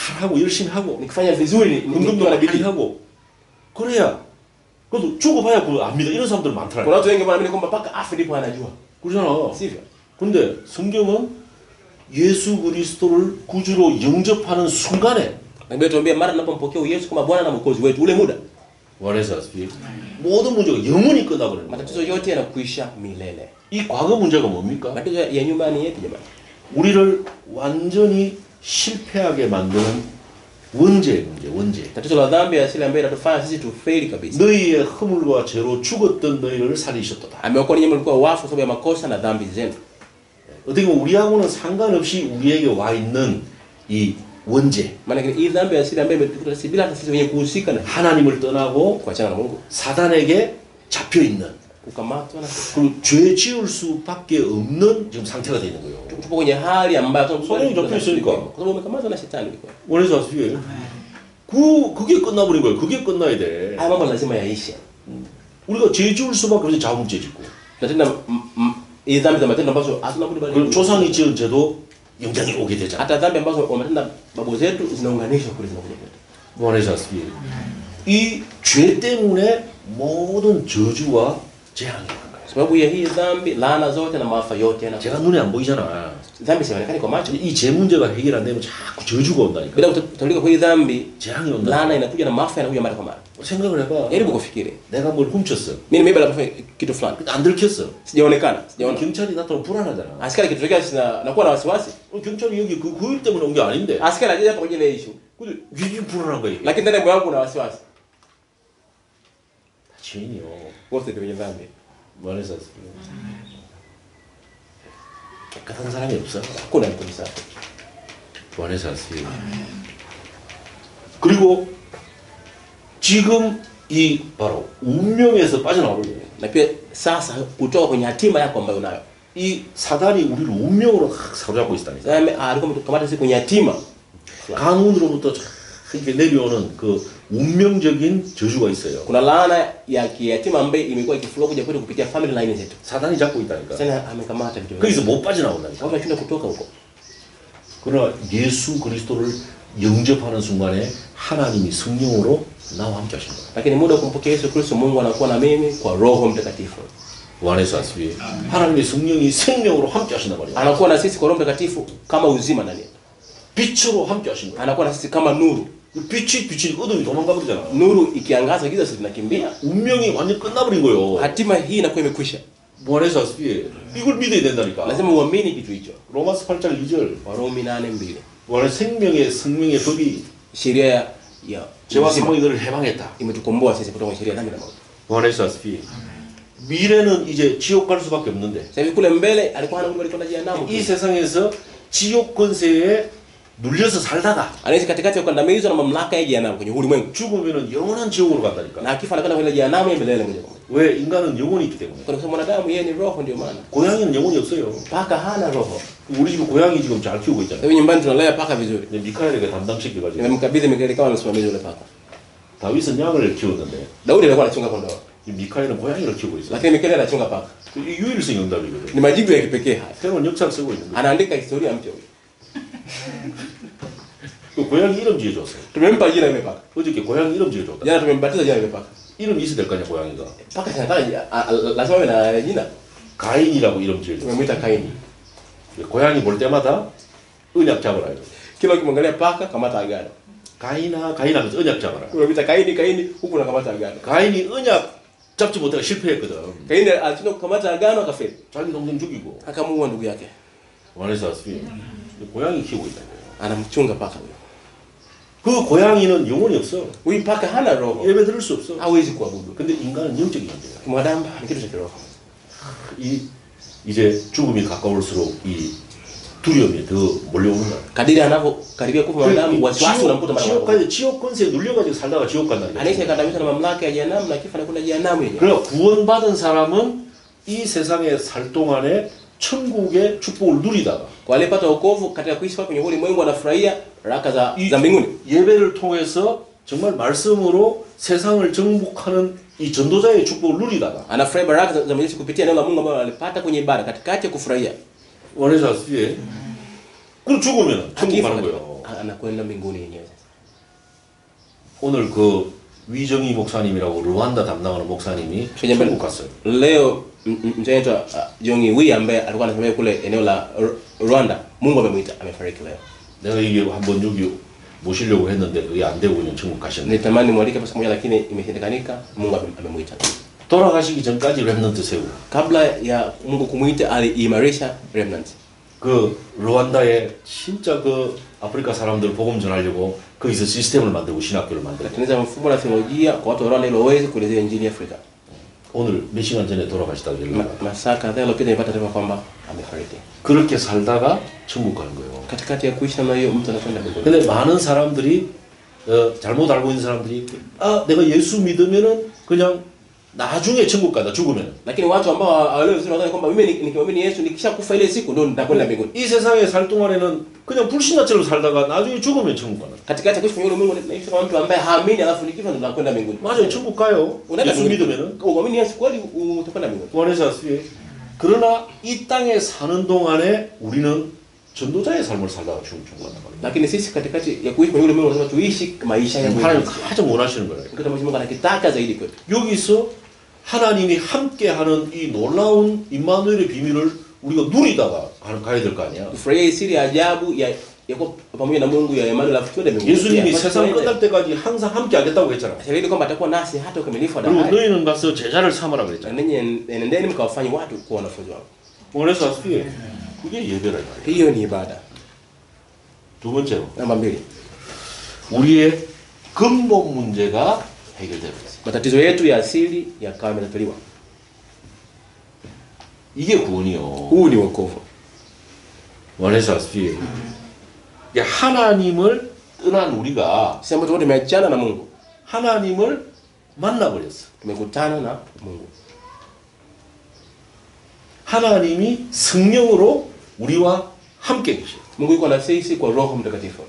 잘하고 열심히 하고 nikifanya vizuri ni- ni- 운동도 nikiwa na 많이 bidii. 하고 그래야 그래도 죽어봐야 그거 압니다. 이런 사람들 Kuna 많더라고요. watu wengi wanaamini kwamba mpaka afe ndipo anajua. 그러잖아. Sivyo? 근데 성경은 예수 그리스도를 구주로 영접하는 순간에 Na Biblia inatuambia mara tunapompokea Yesu kama Bwana na Mwokozi wetu, ule muda 원해서 모든 문제가 영원히 끝나버리는 거예요. matatizo yote yanakuisha milele. 이 과거 문제가 뭡니까? Matatizo ya nyumbani yetu jamani. 우리를 완전히 실패하게 만드는 원죄의 문제, 원죄. Tatizo la dhambi ya asili ambayo inatufanya sisi tufeli kabisa. 너희의 허물과 죄로 죽었던 너희를 살리셨도다. Ameokoa ninyi mlikuwa wafu sababu ya makosa na dhambi zenu. 어떻게 보면 우리하고는 상관없이 우리에게 와 있는 이 원죄. Maana hii dhambi ya asili ambayo imetukuta sisi bila hata sisi wenyewe kuhusika na 하나님을 떠나고 kuachana na Mungu, 사단에게 잡혀 있는 kukamatwa na 그리고 죄 지을 수밖에 없는 지금 상태가 되는 거예요. tupo kwenye hali ambayo 손이 잡혀 있으니까. kwa sababu umekamatwa na shetani ulikuwa. 원해서 아시게 그 그게 끝나버린 거예요. 그게 끝나야 돼. Haya mambo lazima yaishe. 우리가 죄 지을 수밖에 없는 자범죄 짓고. Na tena m- m- hii dhambi za matendo ambazo hatuna budi 그럼 bali 조상이 지은 죄도 영장이 오게 되잖아. hata dhambi ambazo wametenda babu zetu zinaunganishwa kule zinakuja kwetu. 원해서 아시게 이죄 때문에 모든 저주와 재앙이 오는 거예요. Sababu ya hii dhambi laana zote na maafa yote na 제가 눈에 안 보이잖아. dhambi sionekani kwa macho. 이 죄 문제가 해결 안 되면 자꾸 저주가 온다니까. Bila kutolika kwa hii dhambi 재앙이 온다. laana inakuja na maafa yanakuja mara kwa mara. 생각을 해봐. Jaribu kufikiri. 내가 뭘 훔쳤어. Mimi nimeiba labda kitu fulani. 근데 안 들켰어. Sijaonekana. Sijaona. 경찰이 나타나면 불안하잖아. Askari kitokea sina nakuwa na wasiwasi. 어, 경찰이 여기 그 고일 때문에 온 게 아닌데. Askari anakuja hapa kwa ajili ya issue. 근데 이게 불안한 거야. 이게. Lakini ndani ya moyo wangu kuna wasiwasi. 죄인이요. Wote ndio wenye dhambi. 원해서 깨끗한 사람이 없어. Hakuna mtu msafi. 원해서 하세요. 그리고 지금 이 바로 운명에서 빠져나오려고 해요. Na pia sasa kutoka kwenye hatima yako ambayo unayo. 이 사단이 우리를 운명으로 확 사로잡고 있다니까. Sasa ame- alikuwa ametukamata sisi kwenye hatima. 가문으로부터 쫙 이렇게 내려오는 그 운명적인 저주가 있어요. Kuna laana ya kihatima ambayo imekuwa ikiflow kuja kwetu kupitia family line zetu. 사단이 잡고 있다니까. Sasa amekamata vitu. 거기서 못 빠져나온다니까. Watu wanashinda kutoka huko. 그러나 예수 그리스도를 영접하는 순간에 하나님이 성령으로 나와 함께 하신 거예요. Lakini muda wa kumpokea Yesu Kristo, Mungu anakuwa na mimi kwa Roho Mtakatifu. 원해서 하시기 하나님의 성령이 생명으로 함께 하신단 말이에요. Anakuwa na sisi kwa Roho Mtakatifu kama uzima ndani yetu. 빛으로 함께 하신 거예요. Anakuwa na sisi kama nuru. 그 빛이 빛이 어둠이 도망가 버리잖아. Nuru ikiangaza giza sisi tunakimbia. 운명이 완전 끝나버린 거예요. Hatima hii inakuwa imekwisha. 원해서 하시기 이걸 믿어야 된다니까. Lazima uamini kitu hicho. 로마서 팔 장 이 절 Warumi nane mbili. 원래 생명의 성명의 법이 Sheria ya ya 죄와 uzima 사망이 너를 해방했다. imetukomboa sisi kutoka kwenye sheria ya dhambi na mauti. 원해서 하시기 미래는 이제 지옥 갈 수밖에 없는데 Sasa hivi kule mbele alikuwa hana Mungu, alikuwa na jehanamu. 이 세상에서 지옥 권세에 눌려서 살다가 Anaishi katikati ya kukandamizwa na mamlaka ya jehanamu kwenye ulimwengu. 죽으면은 영원한 지옥으로 간다니까. Na akifa anakwenda kwenye jehanamu ya milele moja kwa moja. 왜 인간은 영혼이 있기 때문에. Kwa sababu mwanadamu yeye ni roho, ndio maana. 고양이는 영혼이 없어요. Paka hana roho. 우리 집에 고양이 지금 잘 키우고 있잖아요. Hivi nyumbani tunalea paka vizuri. 근데 미카엘에게 담당시켜가지고 Nimemkabidhi Mikaeli kama msimamizi yule paka. 다윗은 양을 키우는데 Daudi alikuwa anachunga kondoo. 이 미카엘은 고양이를 키우고 있어요. Lakini Mikaeli anachunga paka. 이 유일성 응답이거든. Ni majibu ya kipekee haya. 새로운 역사를 쓰고 있는데 Anaandika historia mpya huyu. 그 고양이 이름 지어줬어요. Tumempa jina yule paka. 어저께 고양이 이름 지어줬다. Jana tumembatiza jina yule paka. 이름이 있어야 될 거 아니야 고양이가. Paka sanataka a- a- lazima awe na jina. 가인이라고 이름 지어줬어요. Tumemwita Kaini. 고양이 볼 때마다 언약 잡아라. 이거. Kila ukimwangalia paka kamata agano. 가인아 가인아 그래서 언약 잡아라. Unamwita Kaini, Kaini huku unakamata agano. 가인이 언약 잡지 못하고 실패했거든. Kaini alishinda kukamata agano akafeli. 자기 동생 죽이고 Akamuua ndugu yake. 원해서 왔으니 고양이 키우고 있다. Anamchunga paka huyo. 그 고양이는 영혼이 없어. Huyu paka hana roho. 예배 드릴 수 없어. Hawezi kuabudu. 근데 인간은 영적인 존재야. Mwanadamu ni kitu cha kiroho. 이 이제 죽음이 가까울수록 이 두려움이 더 몰려오는 거야. Kadiri anavyokaribia kufa mwanadamu, wasiwasi unamkuta mara moja. 지옥까지 지옥 권세에 눌려가지고 살다가 지옥 간다는 Anaishi 거야. kandamizwa na mamlaka ya jehanamu na kifa anakwenda jehanamu yenyewe. 그러니까 구원받은 사람은 이 세상에 살 동안에 천국의 축복을 누리다가 Kwa aliyepata wokovu katika kuishi kwenye ulimwengu anafurahia baraka za 이 za mbinguni. 예배를 통해서 정말 말씀으로 세상을 정복하는 이 전도자의 축복을 누리다가 Anafurahi baraka za za Mwenyezi kupitia neno la Mungu ambalo alipata kwenye ibada katikati ya kufurahia. 원해서 하시에 그럼 죽으면 천국 가는 Akifa 거예요. anakwenda mbinguni yenyewe. 오늘 그 위정희 목사님이라고 르완다 담당하는 목사님이 중국 갔어요. Leo mzee wetu Jongi Wi ambaye alikuwa anasemea kule eneo la Rwanda, Mungu amemuita, amefariki leo. 내가 이게 한번 여기 모시려고 했는데 그게 안 되고 그냥 중국 가셨네. Nitamani mwalike basi moja lakini imeshindikanika, Mungu amemuita. 돌아가시기 전까지 렘넌트 세우고. Kabla ya Mungu kumuita aliimarisha remnant. 그 르완다에 진짜 그 아프리카 사람들 복음 전하려고 거기서 시스템을 만들고 신학교를 만들었어요. Tengeneza mfumo na theolojia kwa watu wa Rwanda ili waweze kuelezea injili Afrika. 오늘 몇 시간 전에 돌아가시다고 연락. Masaa kadhaa yaliyopita nilipata taarifa kwamba amefariki. 그렇게 살다가 천국 가는 거예요. Katikati ya kuishi namna hiyo mtu anakwenda mbinguni. 근데 많은 사람들이 어, 잘못 알고 있는 사람들이 아 내가 예수 믿으면은 그냥 나중에 천국 가다 죽으면. Lakini watu ambao hawaelewi vizuri wanadhani kwamba mimi nikimwamini Yesu nikishakufa ile siku ndio nitakwenda mbinguni. 이 세상에 살 동안에는 그냥 불신자처럼 살다가 나중에 죽으면 천국 가는. Katikati ya kuishi kwenye ulimwengu naishi kama mtu ambaye haamini alafu nikifa ndio nakwenda mbinguni. 맞아요. 천국 가요. 예수 믿으면은. uamini Yesu kweli utakwenda mbinguni. 구원의 사수에. 그러나 이 땅에 사는 동안에 우리는 전도자의 삶을 살다가 죽은 천국 간단 말이에요. Lakini sisi katikati ya kuishi kwenye ulimwengu lazima tuishi maisha ya Mungu. 하나님 가장 원하시는 거예요. Kitu ambacho Mungu anakitaka zaidi kwetu. 여기서 하나님이 함께하는 이 놀라운 임마누엘의 비밀을 우리가 누리다가 가야 될 거 아니야. Tufurahie siri ya ajabu ya yako pamoja na Mungu ya Emmanuel alafu twende mbinguni. 예수님이 세상 끝날 때까지 항상 함께 하겠다고 했잖아. Shahidi kwamba atakuwa nasi hata ukamilifu wa 그리고 dahari. 너희는 가서 제자를 삼으라 그랬잖아. Ninyi nendeni mkawafanye watu kuwa wanafunzi wangu. 그래서 어떻게 그게 예배라 말이야. Hiyo ni ibada. 두 번째로 Namba mbili. 우리의 근본 문제가 해결되고 있어. Matatizo yetu ya asili yakawa yametatuliwa. 이게 구원이요. Huu ni wokovu. 원해서 어떻게 하나님을 떠난 우리가 Sisi ambao tumeachana na Mungu, 하나님을 만나버렸어. tumekutana na Mungu. 하나님이 성령으로 우리와 함께 계셔. Mungu yuko na sisi kwa Roho Mtakatifu.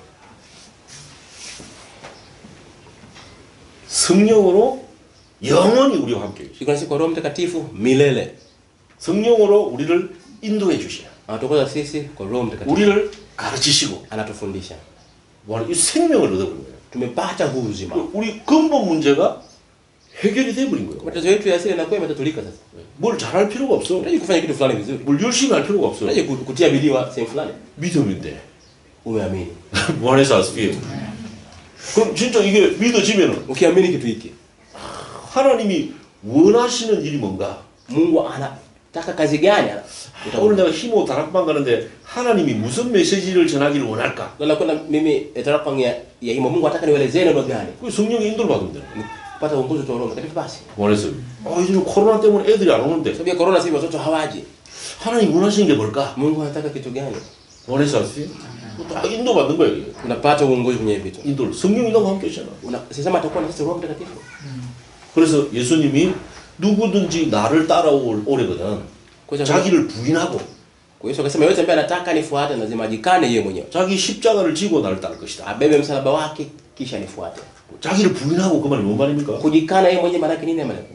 성령으로 영원히 우리와 함께 계셔. Yuko na sisi kwa Roho Mtakatifu milele. 성령으로 우리를 인도해 주셔. Anatuongoza sisi kwa Roho Mtakatifu. 우리를 가르치시고 Anatufundisha. 뭐 이 생명을 얻어버린 거예요. Tumepata huu uzima. 우리 근본 문제가 해결이 돼 버린 거예요. Matatizo yetu ya asili yanakuwa yametatulika sasa. 뭘 잘할 필요가 없어. Unahitaji kufanya kitu fulani vizuri. 뭘 열심히 할 필요가 없어. Unahitaji kutia bidii wa sehemu fulani. 믿음인데. Umeamini. 무한해서 아스피. 그럼 진짜 이게 믿어지면은 Ukiamini kitu hiki, 하나님이 원하시는 일이 뭔가? Mungu anataka kazi gani? 오늘 내가 히모 다락방 가는데 하나님이 무슨 메시지를 전하기를 원할까? Ndio nakwenda mimi tarakang ya ya himo, Mungu anataka niwaelezee neno gani? 그 성령의 인도를 받으면 돼. Kupata uongozi wa Roho Mtakatifu basi. 원해서. 아, 요즘 코로나 때문에 애들이 안 오는데. Sababu ya corona sasa watoto hawaji. 하나님 원하시는 게 뭘까? Mungu anataka kitu gani? 원해서 아스피. 다 인도 받는 거야 이게. Unapata uongozi kwenye vitu. 인도를 성령 인도가 함께 있잖아. Unasema atakuwa na sisi Roho Mtakatifu. 그래서 예수님이 누구든지 나를 따라올 오래거든. 자기를 부인하고 Kwa hiyo akasema yote ambaye anataka nifuate lazima ajikane yeye mwenyewe. 자기 십자가를 지고 나를 따를 것이다. Abebe msalaba wake kisha nifuate. 자기를 부인하고 그 말이 뭔 말입니까? Kujikana yeye mwenyewe maana yake nini maana?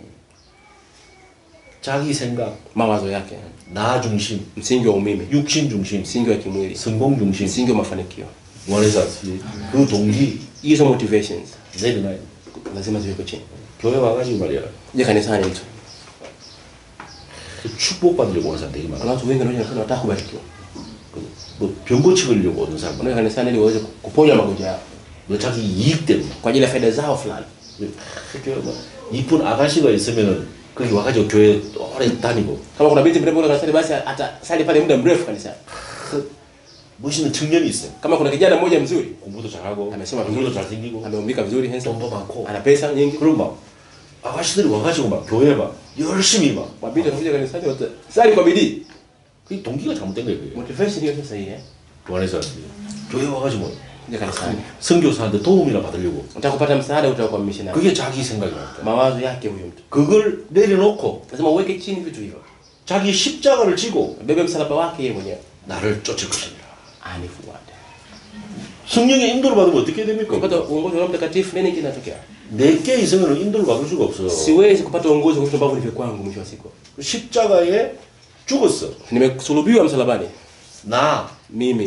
자기 생각, Mawazo yake. 나 중심, Msingi wa umimi, 육신 중심, msingi wa kimwili, 성공 중심, msingi wa mafanikio. 원해서 그 동기 Hizo motivations 내려놔야 돼. lazima ziwekwe chini. 교회 와가지고 말이야. Je, kanisani mtu. 축복받으려고 오는 사람 되게 많아. Kuna watu wengi wanaona wanataka kubarikiwa. 뭐병 고치려고 오는 사람. Wanaenda kanisani ili waweze kuponywa magonjwa yao 뭐 자기 이익 때문에. kwa ajili ya faida zao fulani. 교회 뭐 이쁜 아가씨가 있으면은 거기 와가지고 교회 오래 다니고. Kama kuna binti mrembo kanisani basi atasali pale muda mrefu kanisani. 멋있는 청년이 있어요. Kama kuna kijana mmoja mzuri, 공부도 잘하고, amesoma 얼굴도 vizuri, 잘생기고, ameumbika vizuri, handsome, 돈도 많고, ana pesa nyingi. 그럼 막 아가씨들이 와가지고 막 교회 막 열심히 막. Mabinti wanakuja kanisani watasali kwa bidii. 그 동기가 잘못된 거예요. 그게. Motivation hiyo sasa hii eh. 교회에서 교회 와가지고 Kuja kanisani. 선교사한테 도움이나 받으려고. Unataka kupata msaada kutoka kwa missionary. 그게 자기 생각이라니까. Mawazo yake huyo mtu. 그걸 내려놓고 Lazima uweke chini vitu hivyo. 자기 십자가를 지고 Bebe msalaba wake yeye mwenyewe. 나를 쫓을 것이니라. Anifuate. 성령의 인도를 받으면 어떻게 됩니까? Kupata uongozi wa Roho Mtakatifu nini kinatokea? 내게 있으면 인도를 받을 수가 없어. Siwezi kupata uongozi kwa vitu ambavyo ni vya kwangu mwisho wa siku. 십자가에 죽었어. Nimesulubiwa msalabani. 나 Mimi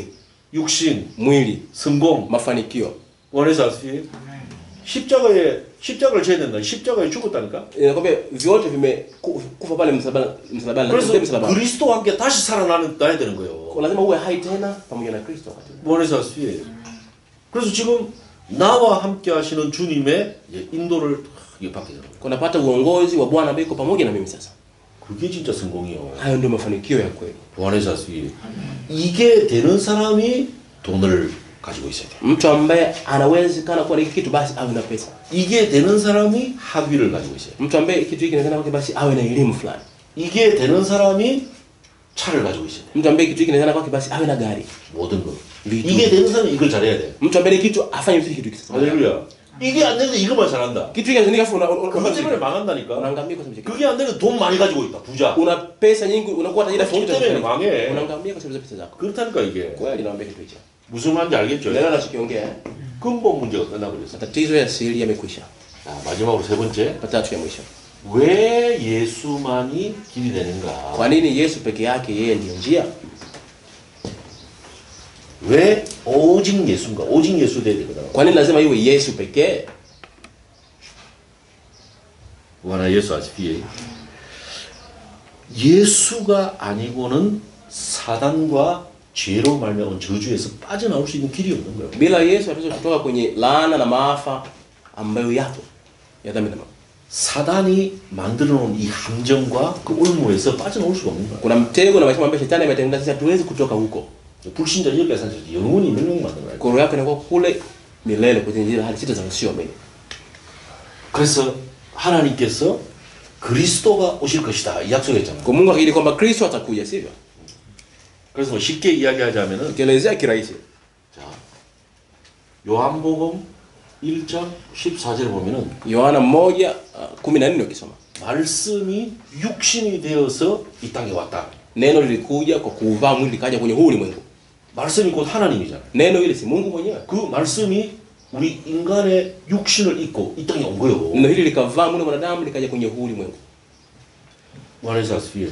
육신, mwili, 성공, mafanikio. 원해서 아시피 십자가에 십자가를 져야 된다. 십자가에 죽었다니까. Inakwambia vyote vimekufa pale msalabani, msalabani. 그래서 Lazima msalabani. 그리스도와 함께 다시 살아나는 나야 되는 거예요. Lazima uwe hai tena pamoja na Kristo wakati. 원해서 아시피. 그래서 지금 나와 함께 하시는 주님의 인도를 이게 받게 되는 거예요. Kunapata uongozi wa Bwana ambao uko pamoja na mimi sasa. 그게 진짜 성공이요. Hayo ndio mafanikio ya kweli. 원해서 아시피. 이게 되는 사람이 돈을 가지고 있어야 돼. Mtu ambaye anawezekana kuwa na hiki kitu basi awe na pesa. 이게 되는 사람이 학위를 가지고 있어야 돼. Mtu ambaye kitu hiki kinawezekana kwake basi awe na elimu fulani. 이게 되는 사람이 차를 가지고 있어야 돼. Mtu ambaye kitu hiki kinawezekana kwake basi awe na gari. 모든 거. 리투. 이게 되는 사람이 이걸 잘해야 돼. Mtu ambaye kitu afanye vitu kitu hiki sasa. 할렐루야. 이게 안 되는데 이것만 잘한다. Kitu hiki kinawezekana afu una 그것 때문에 망한다니까. unaangamia kwa sababu 그게 안 되는 돈 많이 가지고 있다. 부자. una pesa nyingi unakuwa tajiri 돈 때문에 망해. unaangamia kwa sababu za pesa zako. 그렇다니까 이게. Kweli naambia kitu hicho. 무슨 말인지 알겠죠? Leo nachokiongea 근본 문제가 끝나버렸어. matatizo ya asili yamekwisha. 자, 마지막으로 세 번째. Matatu ya mwisho. 왜 예수만이 길이 되는가? Kwa nini Yesu peke yake yeye ndiyo njia? 왜 오직 예수인가? 오직 예수 돼야 되거든. Kwa nini lazima iwe Yesu pekee? wana 예수 아시피 예수가 아니고는 사단과 죄로 말미암은 저주에서 빠져나올 수 있는 길이 없는 거예요. Bila Yesu hatuwezi kutoka kwenye laana na maafa ambayo yapo ya dhambi na mauti. 사단이 만들어 놓은 이 함정과 그 올무에서 빠져나올 수가 없는 거예요. Kuna mtego na mashimo ambayo shetani ametengeneza, sisi hatuwezi kutoka huko. 불신자 여기까지 사실 영원히 멸망 만든 거예요. Koro yake inakuwa kule milele kwenye zile hali sita za usio milele. 그래서 하나님께서 그리스도가 오실 것이다 이 약속했잖아요. Kwa Mungu akili kwamba Kristo atakuja, sivyo? 그래서 뭐 쉽게 이야기하자면은 Tukielezea kirahisi. 자 요한복음 일 장 십사 절에 보면은 Yohana moja kumi na nne ukisoma. 말씀이 육신이 되어서 이 땅에 왔다. Neno lilikuja kwa kuvaa mwili likaja kwenye huu ulimwengu. 말씀이 곧 하나님이잖아요. Neno hili si Mungu mwenyewe. 그 말씀이 우리 인간의 육신을 입고 이 땅에 온 거예요. Neno hili likavaa mwili wa mwanadamu likaja kwenye huu ulimwengu. 원해서 아스피에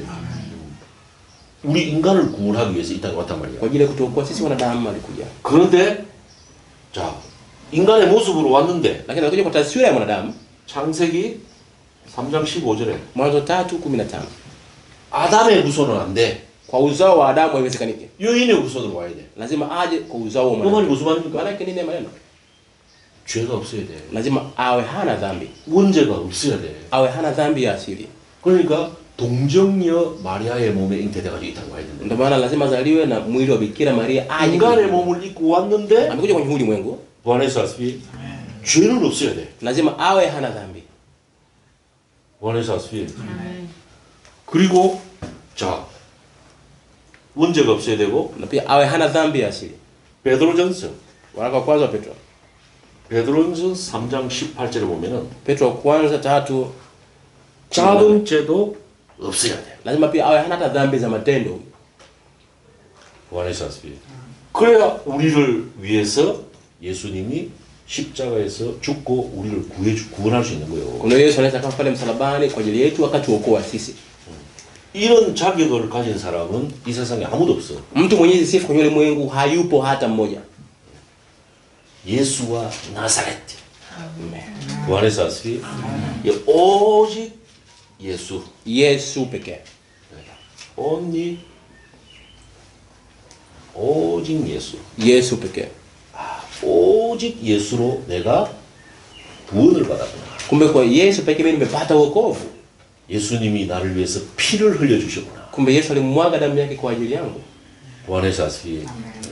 우리 인간을 구원하기 위해서 이 땅에 왔단 말이야. Kwa ajili ya kutuokoa sisi wanadamu alikuja. 그런데 자 인간의 모습으로 왔는데 Lakini alikuja kwa taswira ya mwanadamu. 창세기 삼 장 십오 절에 Mwanzo tatu kumi na tano. 아담의 후손은 안 돼. Kwa uzao wa Adamu haiwezekaniki. 여인의 후손으로 와야 돼. Lazima aje kwa uzao wa 그 말이 mwanadamu. 무슨 말입니까? Maana yake nini maneno? 죄가 없어야 돼. Lazima awe hana dhambi. 원죄가 없어야 돼. Awe hana dhambi ya asili. 그러니까 동정녀 마리아의 몸에 잉태돼가지고 이 땅에 와야 된다. Ndio maana lazima azaliwe na mwili wa Bikira Maria aje. 인간의 몸을 입고 왔는데 amekuja kwenye huu ulimwengu. 원해서 아스피 죄는 없어야 돼. Lazima awe hana dhambi. 원해서 아스피 그리고 자 원죄가 없어야 되고 Na pia awe hana dhambi ya asili. 베드로전서 Waraka wa kwanza wa Petro. 베드로전서 삼 장 십팔 절에 보면은 Petro wa kwanza tatu 작은 죄도 없어야 돼. lazima pia awe hana hata dhambi za matendo. 원해서 아스피 그래야 우리를 위해서 예수님이 십자가에서 죽고 우리를 구해 구원할 수 있는 거예요. Kuna Yesu anaweza kama pale msalabani kwa ajili yetu akatuokoa sisi. 이런 자격을 가진 사람은 이 세상에 아무도 없어. Mtu mwenye sifa kwenye ulimwengu hayupo hata mmoja. 예수와 나사렛. 원해서 아스피 오직 예수. Yesu pekee. only 오직 예수. Yesu pekee. 아, 오직 예수로 내가 구원을 받았구나. Kumbe kwa Yesu pekee mimi nimepata wokovu. 예수님이 나를 위해서 피를 흘려 주셨구나. Kumbe Yesu alimwaga damu yake kwa ajili yangu. 구원의 아스피.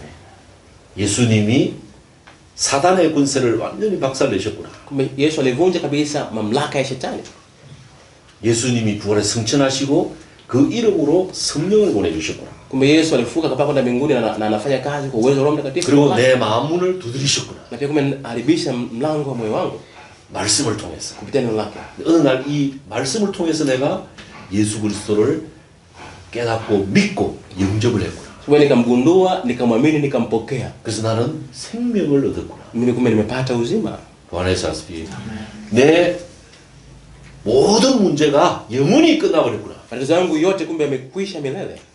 예수님이 사단의 권세를 완전히 박살내셨구나. Kumbe Yesu alivunja kabisa mamlaka ya shetani. 예수님이 부활에 승천하시고 그 이름으로 성령을 보내 주셨구나. Kumbe Yesu alifuka kapaa kwenda mbinguni na, na anafanya kazi kwa uwezo wa Roho Mtakatifu. 그리고 내 마음 문을 두드리셨구나. Na pia kumbe alibisha mlango wa moyo wangu 말씀을 통해서. kupitia neno lake. 어느 날 이 말씀을 통해서 내가 예수 그리스도를 깨닫고 믿고 영접을 했구나. Kumbe nikamgundua, nikamwamini, nikampokea. 그래서 나는 생명을 얻었구나. Mimi kumbe nimepata uzima. 구원의 아스피. 내 모든 문제가 영원히 끝나버렸구나. Matatizo yangu yote kumbe yamekwisha milele.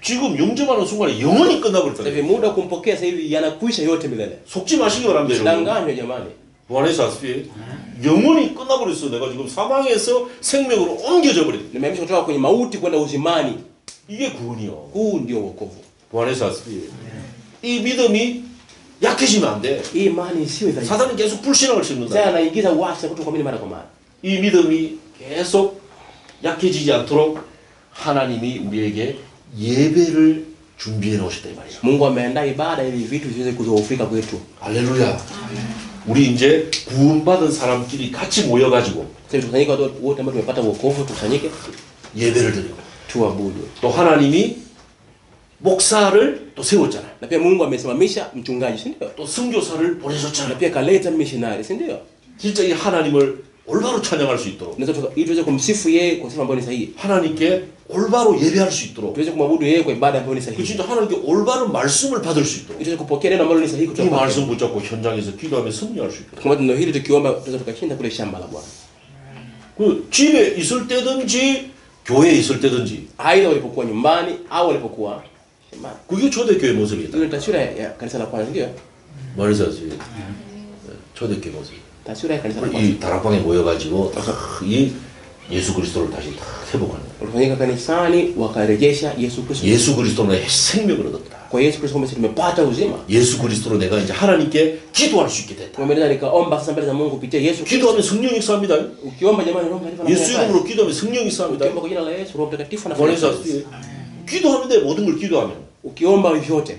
지금 영접하는 순간에 영원히 끝나버렸다. Hivi muda wa kumpokea sasa hivi yanakwisha yote milele. 속지 마시기 바랍니다. 여러분. Sidanganywe jamani. 부활해서 아시피 영원히 끝나버렸어. 내가 지금 사망에서 생명으로 옮겨져 버렸다. Nimehamishwa kutoka kwenye mauti kwenda uzimani. 이게 구원이요. Huu ndio wokovu. 부활해서 아시피 이 믿음이 약해지면 안 돼. Hii imani isiwe dhaifu. 사단은 계속 불신앙을 심는다. Sasa anaingiza uasi kuto kuamini mara kwa mara. 이 믿음이 계속 약해지지 않도록 하나님이 우리에게 예배를 준비해 놓으셨다 이 말이야. Mungu ameandaa ibada ili vitu viweze kudhoofika kwetu. 할렐루야. 우리 이제 구원받은 사람끼리 같이 모여가지고 Sasa tukusanyike watu wote ambao tumepata wokovu tukusanyike 예배를 드리고 tuabudu. 또 하나님이 목사를 또 세웠잖아. Na pia Mungu amesimamisha mchungaji, si ndio? 또 선교사를 Na 보내줬잖아. pia kaleta missionary, si ndio? 진짜 이 하나님을 올바로 찬양할 수 있도록 Tunaweza ili tuweze kumsifu yeye kwa sifa ambayo ni sahihi. 하나님께 올바로 예배할 수 있도록 Tuweze kumwabudu yeye kwa ibada ambayo ni 그 sahihi. 진짜 하나님께 올바른 말씀을 받을 수 있도록 Ili tuweze kupokea neno ambalo ni sahihi 이 kutoka kwake. 말씀 붙잡고 현장에서 기도하며 승리할 수 있도록 Kama neno hili tukiomba tunaweza tukashinda kule shamba la Bwana. 그 집에 있을 때든지 교회에 있을 때든지 Aidha walipokuwa nyumbani au walipokuwa shambani. 그게 초대교회 모습이다. Hiyo ni taswira ya kanisa la kwanza, ndio? 말해서 초대교회 모습. Taswira ya kanisa la kwanza. 이 다락방에 모여가지고 딱 이 예수 그리스도를 다시 다 회복하는 거예요. Walifanyika kanisani wakarejesha Yesu Kristo. 예수 그리스도로 내 생명을 얻었다. Kwa Yesu Kristo sisi tumepata uzima. 예수 그리스도로 내가 이제 하나님께 기도할 수 있게 됐다. Tumeenda nikaomba sasa mbele za Mungu kupitia Yesu Kristo. 기도하면 성령이 있습니다. Ukiomba jamani Roho Mtakatifu anafanya 예수 kazi. 이름으로 기도하면 성령이 있습니다. Ukiomba kwa jina la Yesu Roho Mtakatifu anafanya 원해서 kazi. 기도하면 돼. 모든 걸 기도하면 Ukiomba vyote.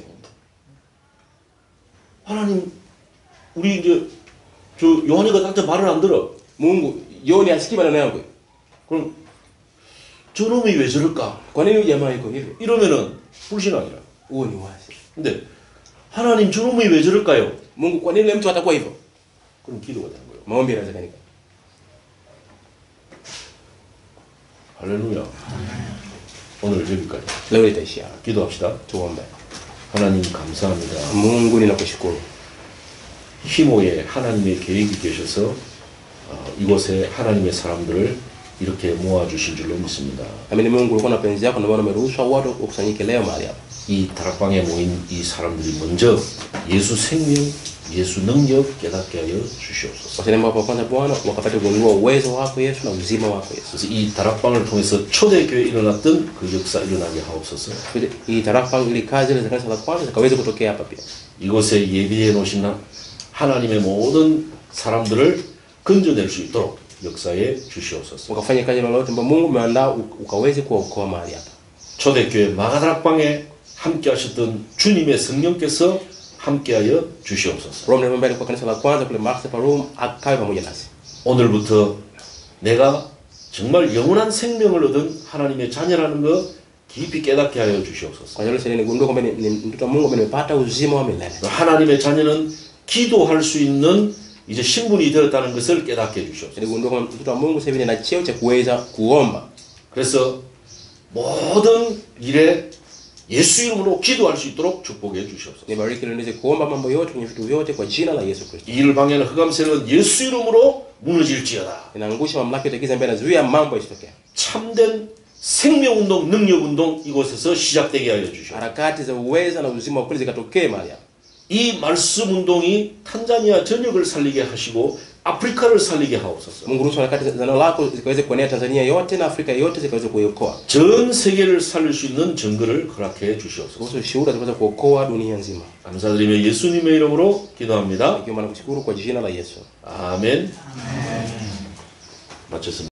하나님 우리 이제 저 요한이가 나한테 말을 안 들어. Mungu Yoni asikii maneno yangu. 그럼 저놈이 왜 저럴까? Kwa nini jamaa yuko hivi? 이러면은 불신앙이라. Huo ni uasi. 근데 하나님 저놈이 왜 저럴까요? Mungu kwa nini yule mtu atakuwa hivyo? 그럼 기도가 되는 거예요. Maombi yanawezekanika. 할렐루야. 오늘 여기까지. Leo itaishia. 기도합시다. Tuombe. 하나님 감사합니다. Mungu ninakushukuru. 희모에 하나님의 계획이 계셔서 어, 이곳에 하나님의 사람들을 이렇게 모아주신 줄로 믿습니다. Amini Mungu ulikuwa na penzi yako na maana umeruhusu watu wakusanyike leo mahali hapa. 이 다락방에 모인 이 사람들이 먼저 예수 생명, 예수 능력 깨닫게 하여 주시옵소서. Kwa sababu hapo kwanza Bwana wakapata kugundua uwezo wako Yesu na uzima wako Yesu. 그래서 이 다락방을 통해서 초대교회에 일어났던 그 역사 일어나게 하옵소서. Hii tarafa ile kazi ile kanisa la kwanza zikaweza kutokea hapa pia. 이곳에 예비해 놓으신 하나님의 모든 사람들을 건져낼 수 있도록 역사에 주시옵소서. Ukafanya kazi lolote ambapo Mungu ameandaa ukaweze kuokoa mahali hapa. 초대교회 마가다락방에 함께 하셨던 주님의 성령께서 함께하여 주시옵소서. Roho Mtakatifu kwa kanisa la kwanza kule Mark Separum akawe pamoja nasi. 오늘부터 내가 정말 영원한 생명을 얻은 하나님의 자녀라는 것 깊이 깨닫게 하여 주시옵소서. Kwa hiyo sasa nigundua kwamba ni mtoto wa Mungu ambaye nimepata uzima wa milele. 하나님의 자녀는 기도할 수 있는 이제 신분이 되었다는 것을 깨닫게 해 주시옵소서. Nigundua kwamba mtoto wa Mungu sasa hivi ana cheo cha kuweza kuomba. 그래서 모든 일에 예수 이름으로 기도할 수 있도록 축복해 주시옵소서. Nibariki leo niweze kuomba mambo yote kwenye vitu vyote kwa jina la Yesu Kristo. 이 일 방해는 흑암세력은 예수 이름으로 무너질지어다. Ninaangusha mamlaka yote giza ambayo inazuia mambo yasitokee. 참된 생명운동, 능력운동 이곳에서 시작되게 하여 주시옵소서. Harakati za uweza na uzima wa kweli zikatokee mahali hapa. 이 말씀 운동이 탄자니아 전역을 살리게 하시고 아프리카를 살리게 하옵소서. Mungu ruhusu harakati za neno lako zikaweze kuenea Tanzania yote na Afrika yote zikaweze kuokoa. 전 세계를 살릴 수 있는 증거를 허락해 주시옵소서. Ruhusu shuhuda zikaweze kuokoa dunia nzima. 감사드리며 예수님의 이름으로 기도합니다. Nikiomba na kushukuru kwa jina la Yesu. 아멘. 마쳤습니다.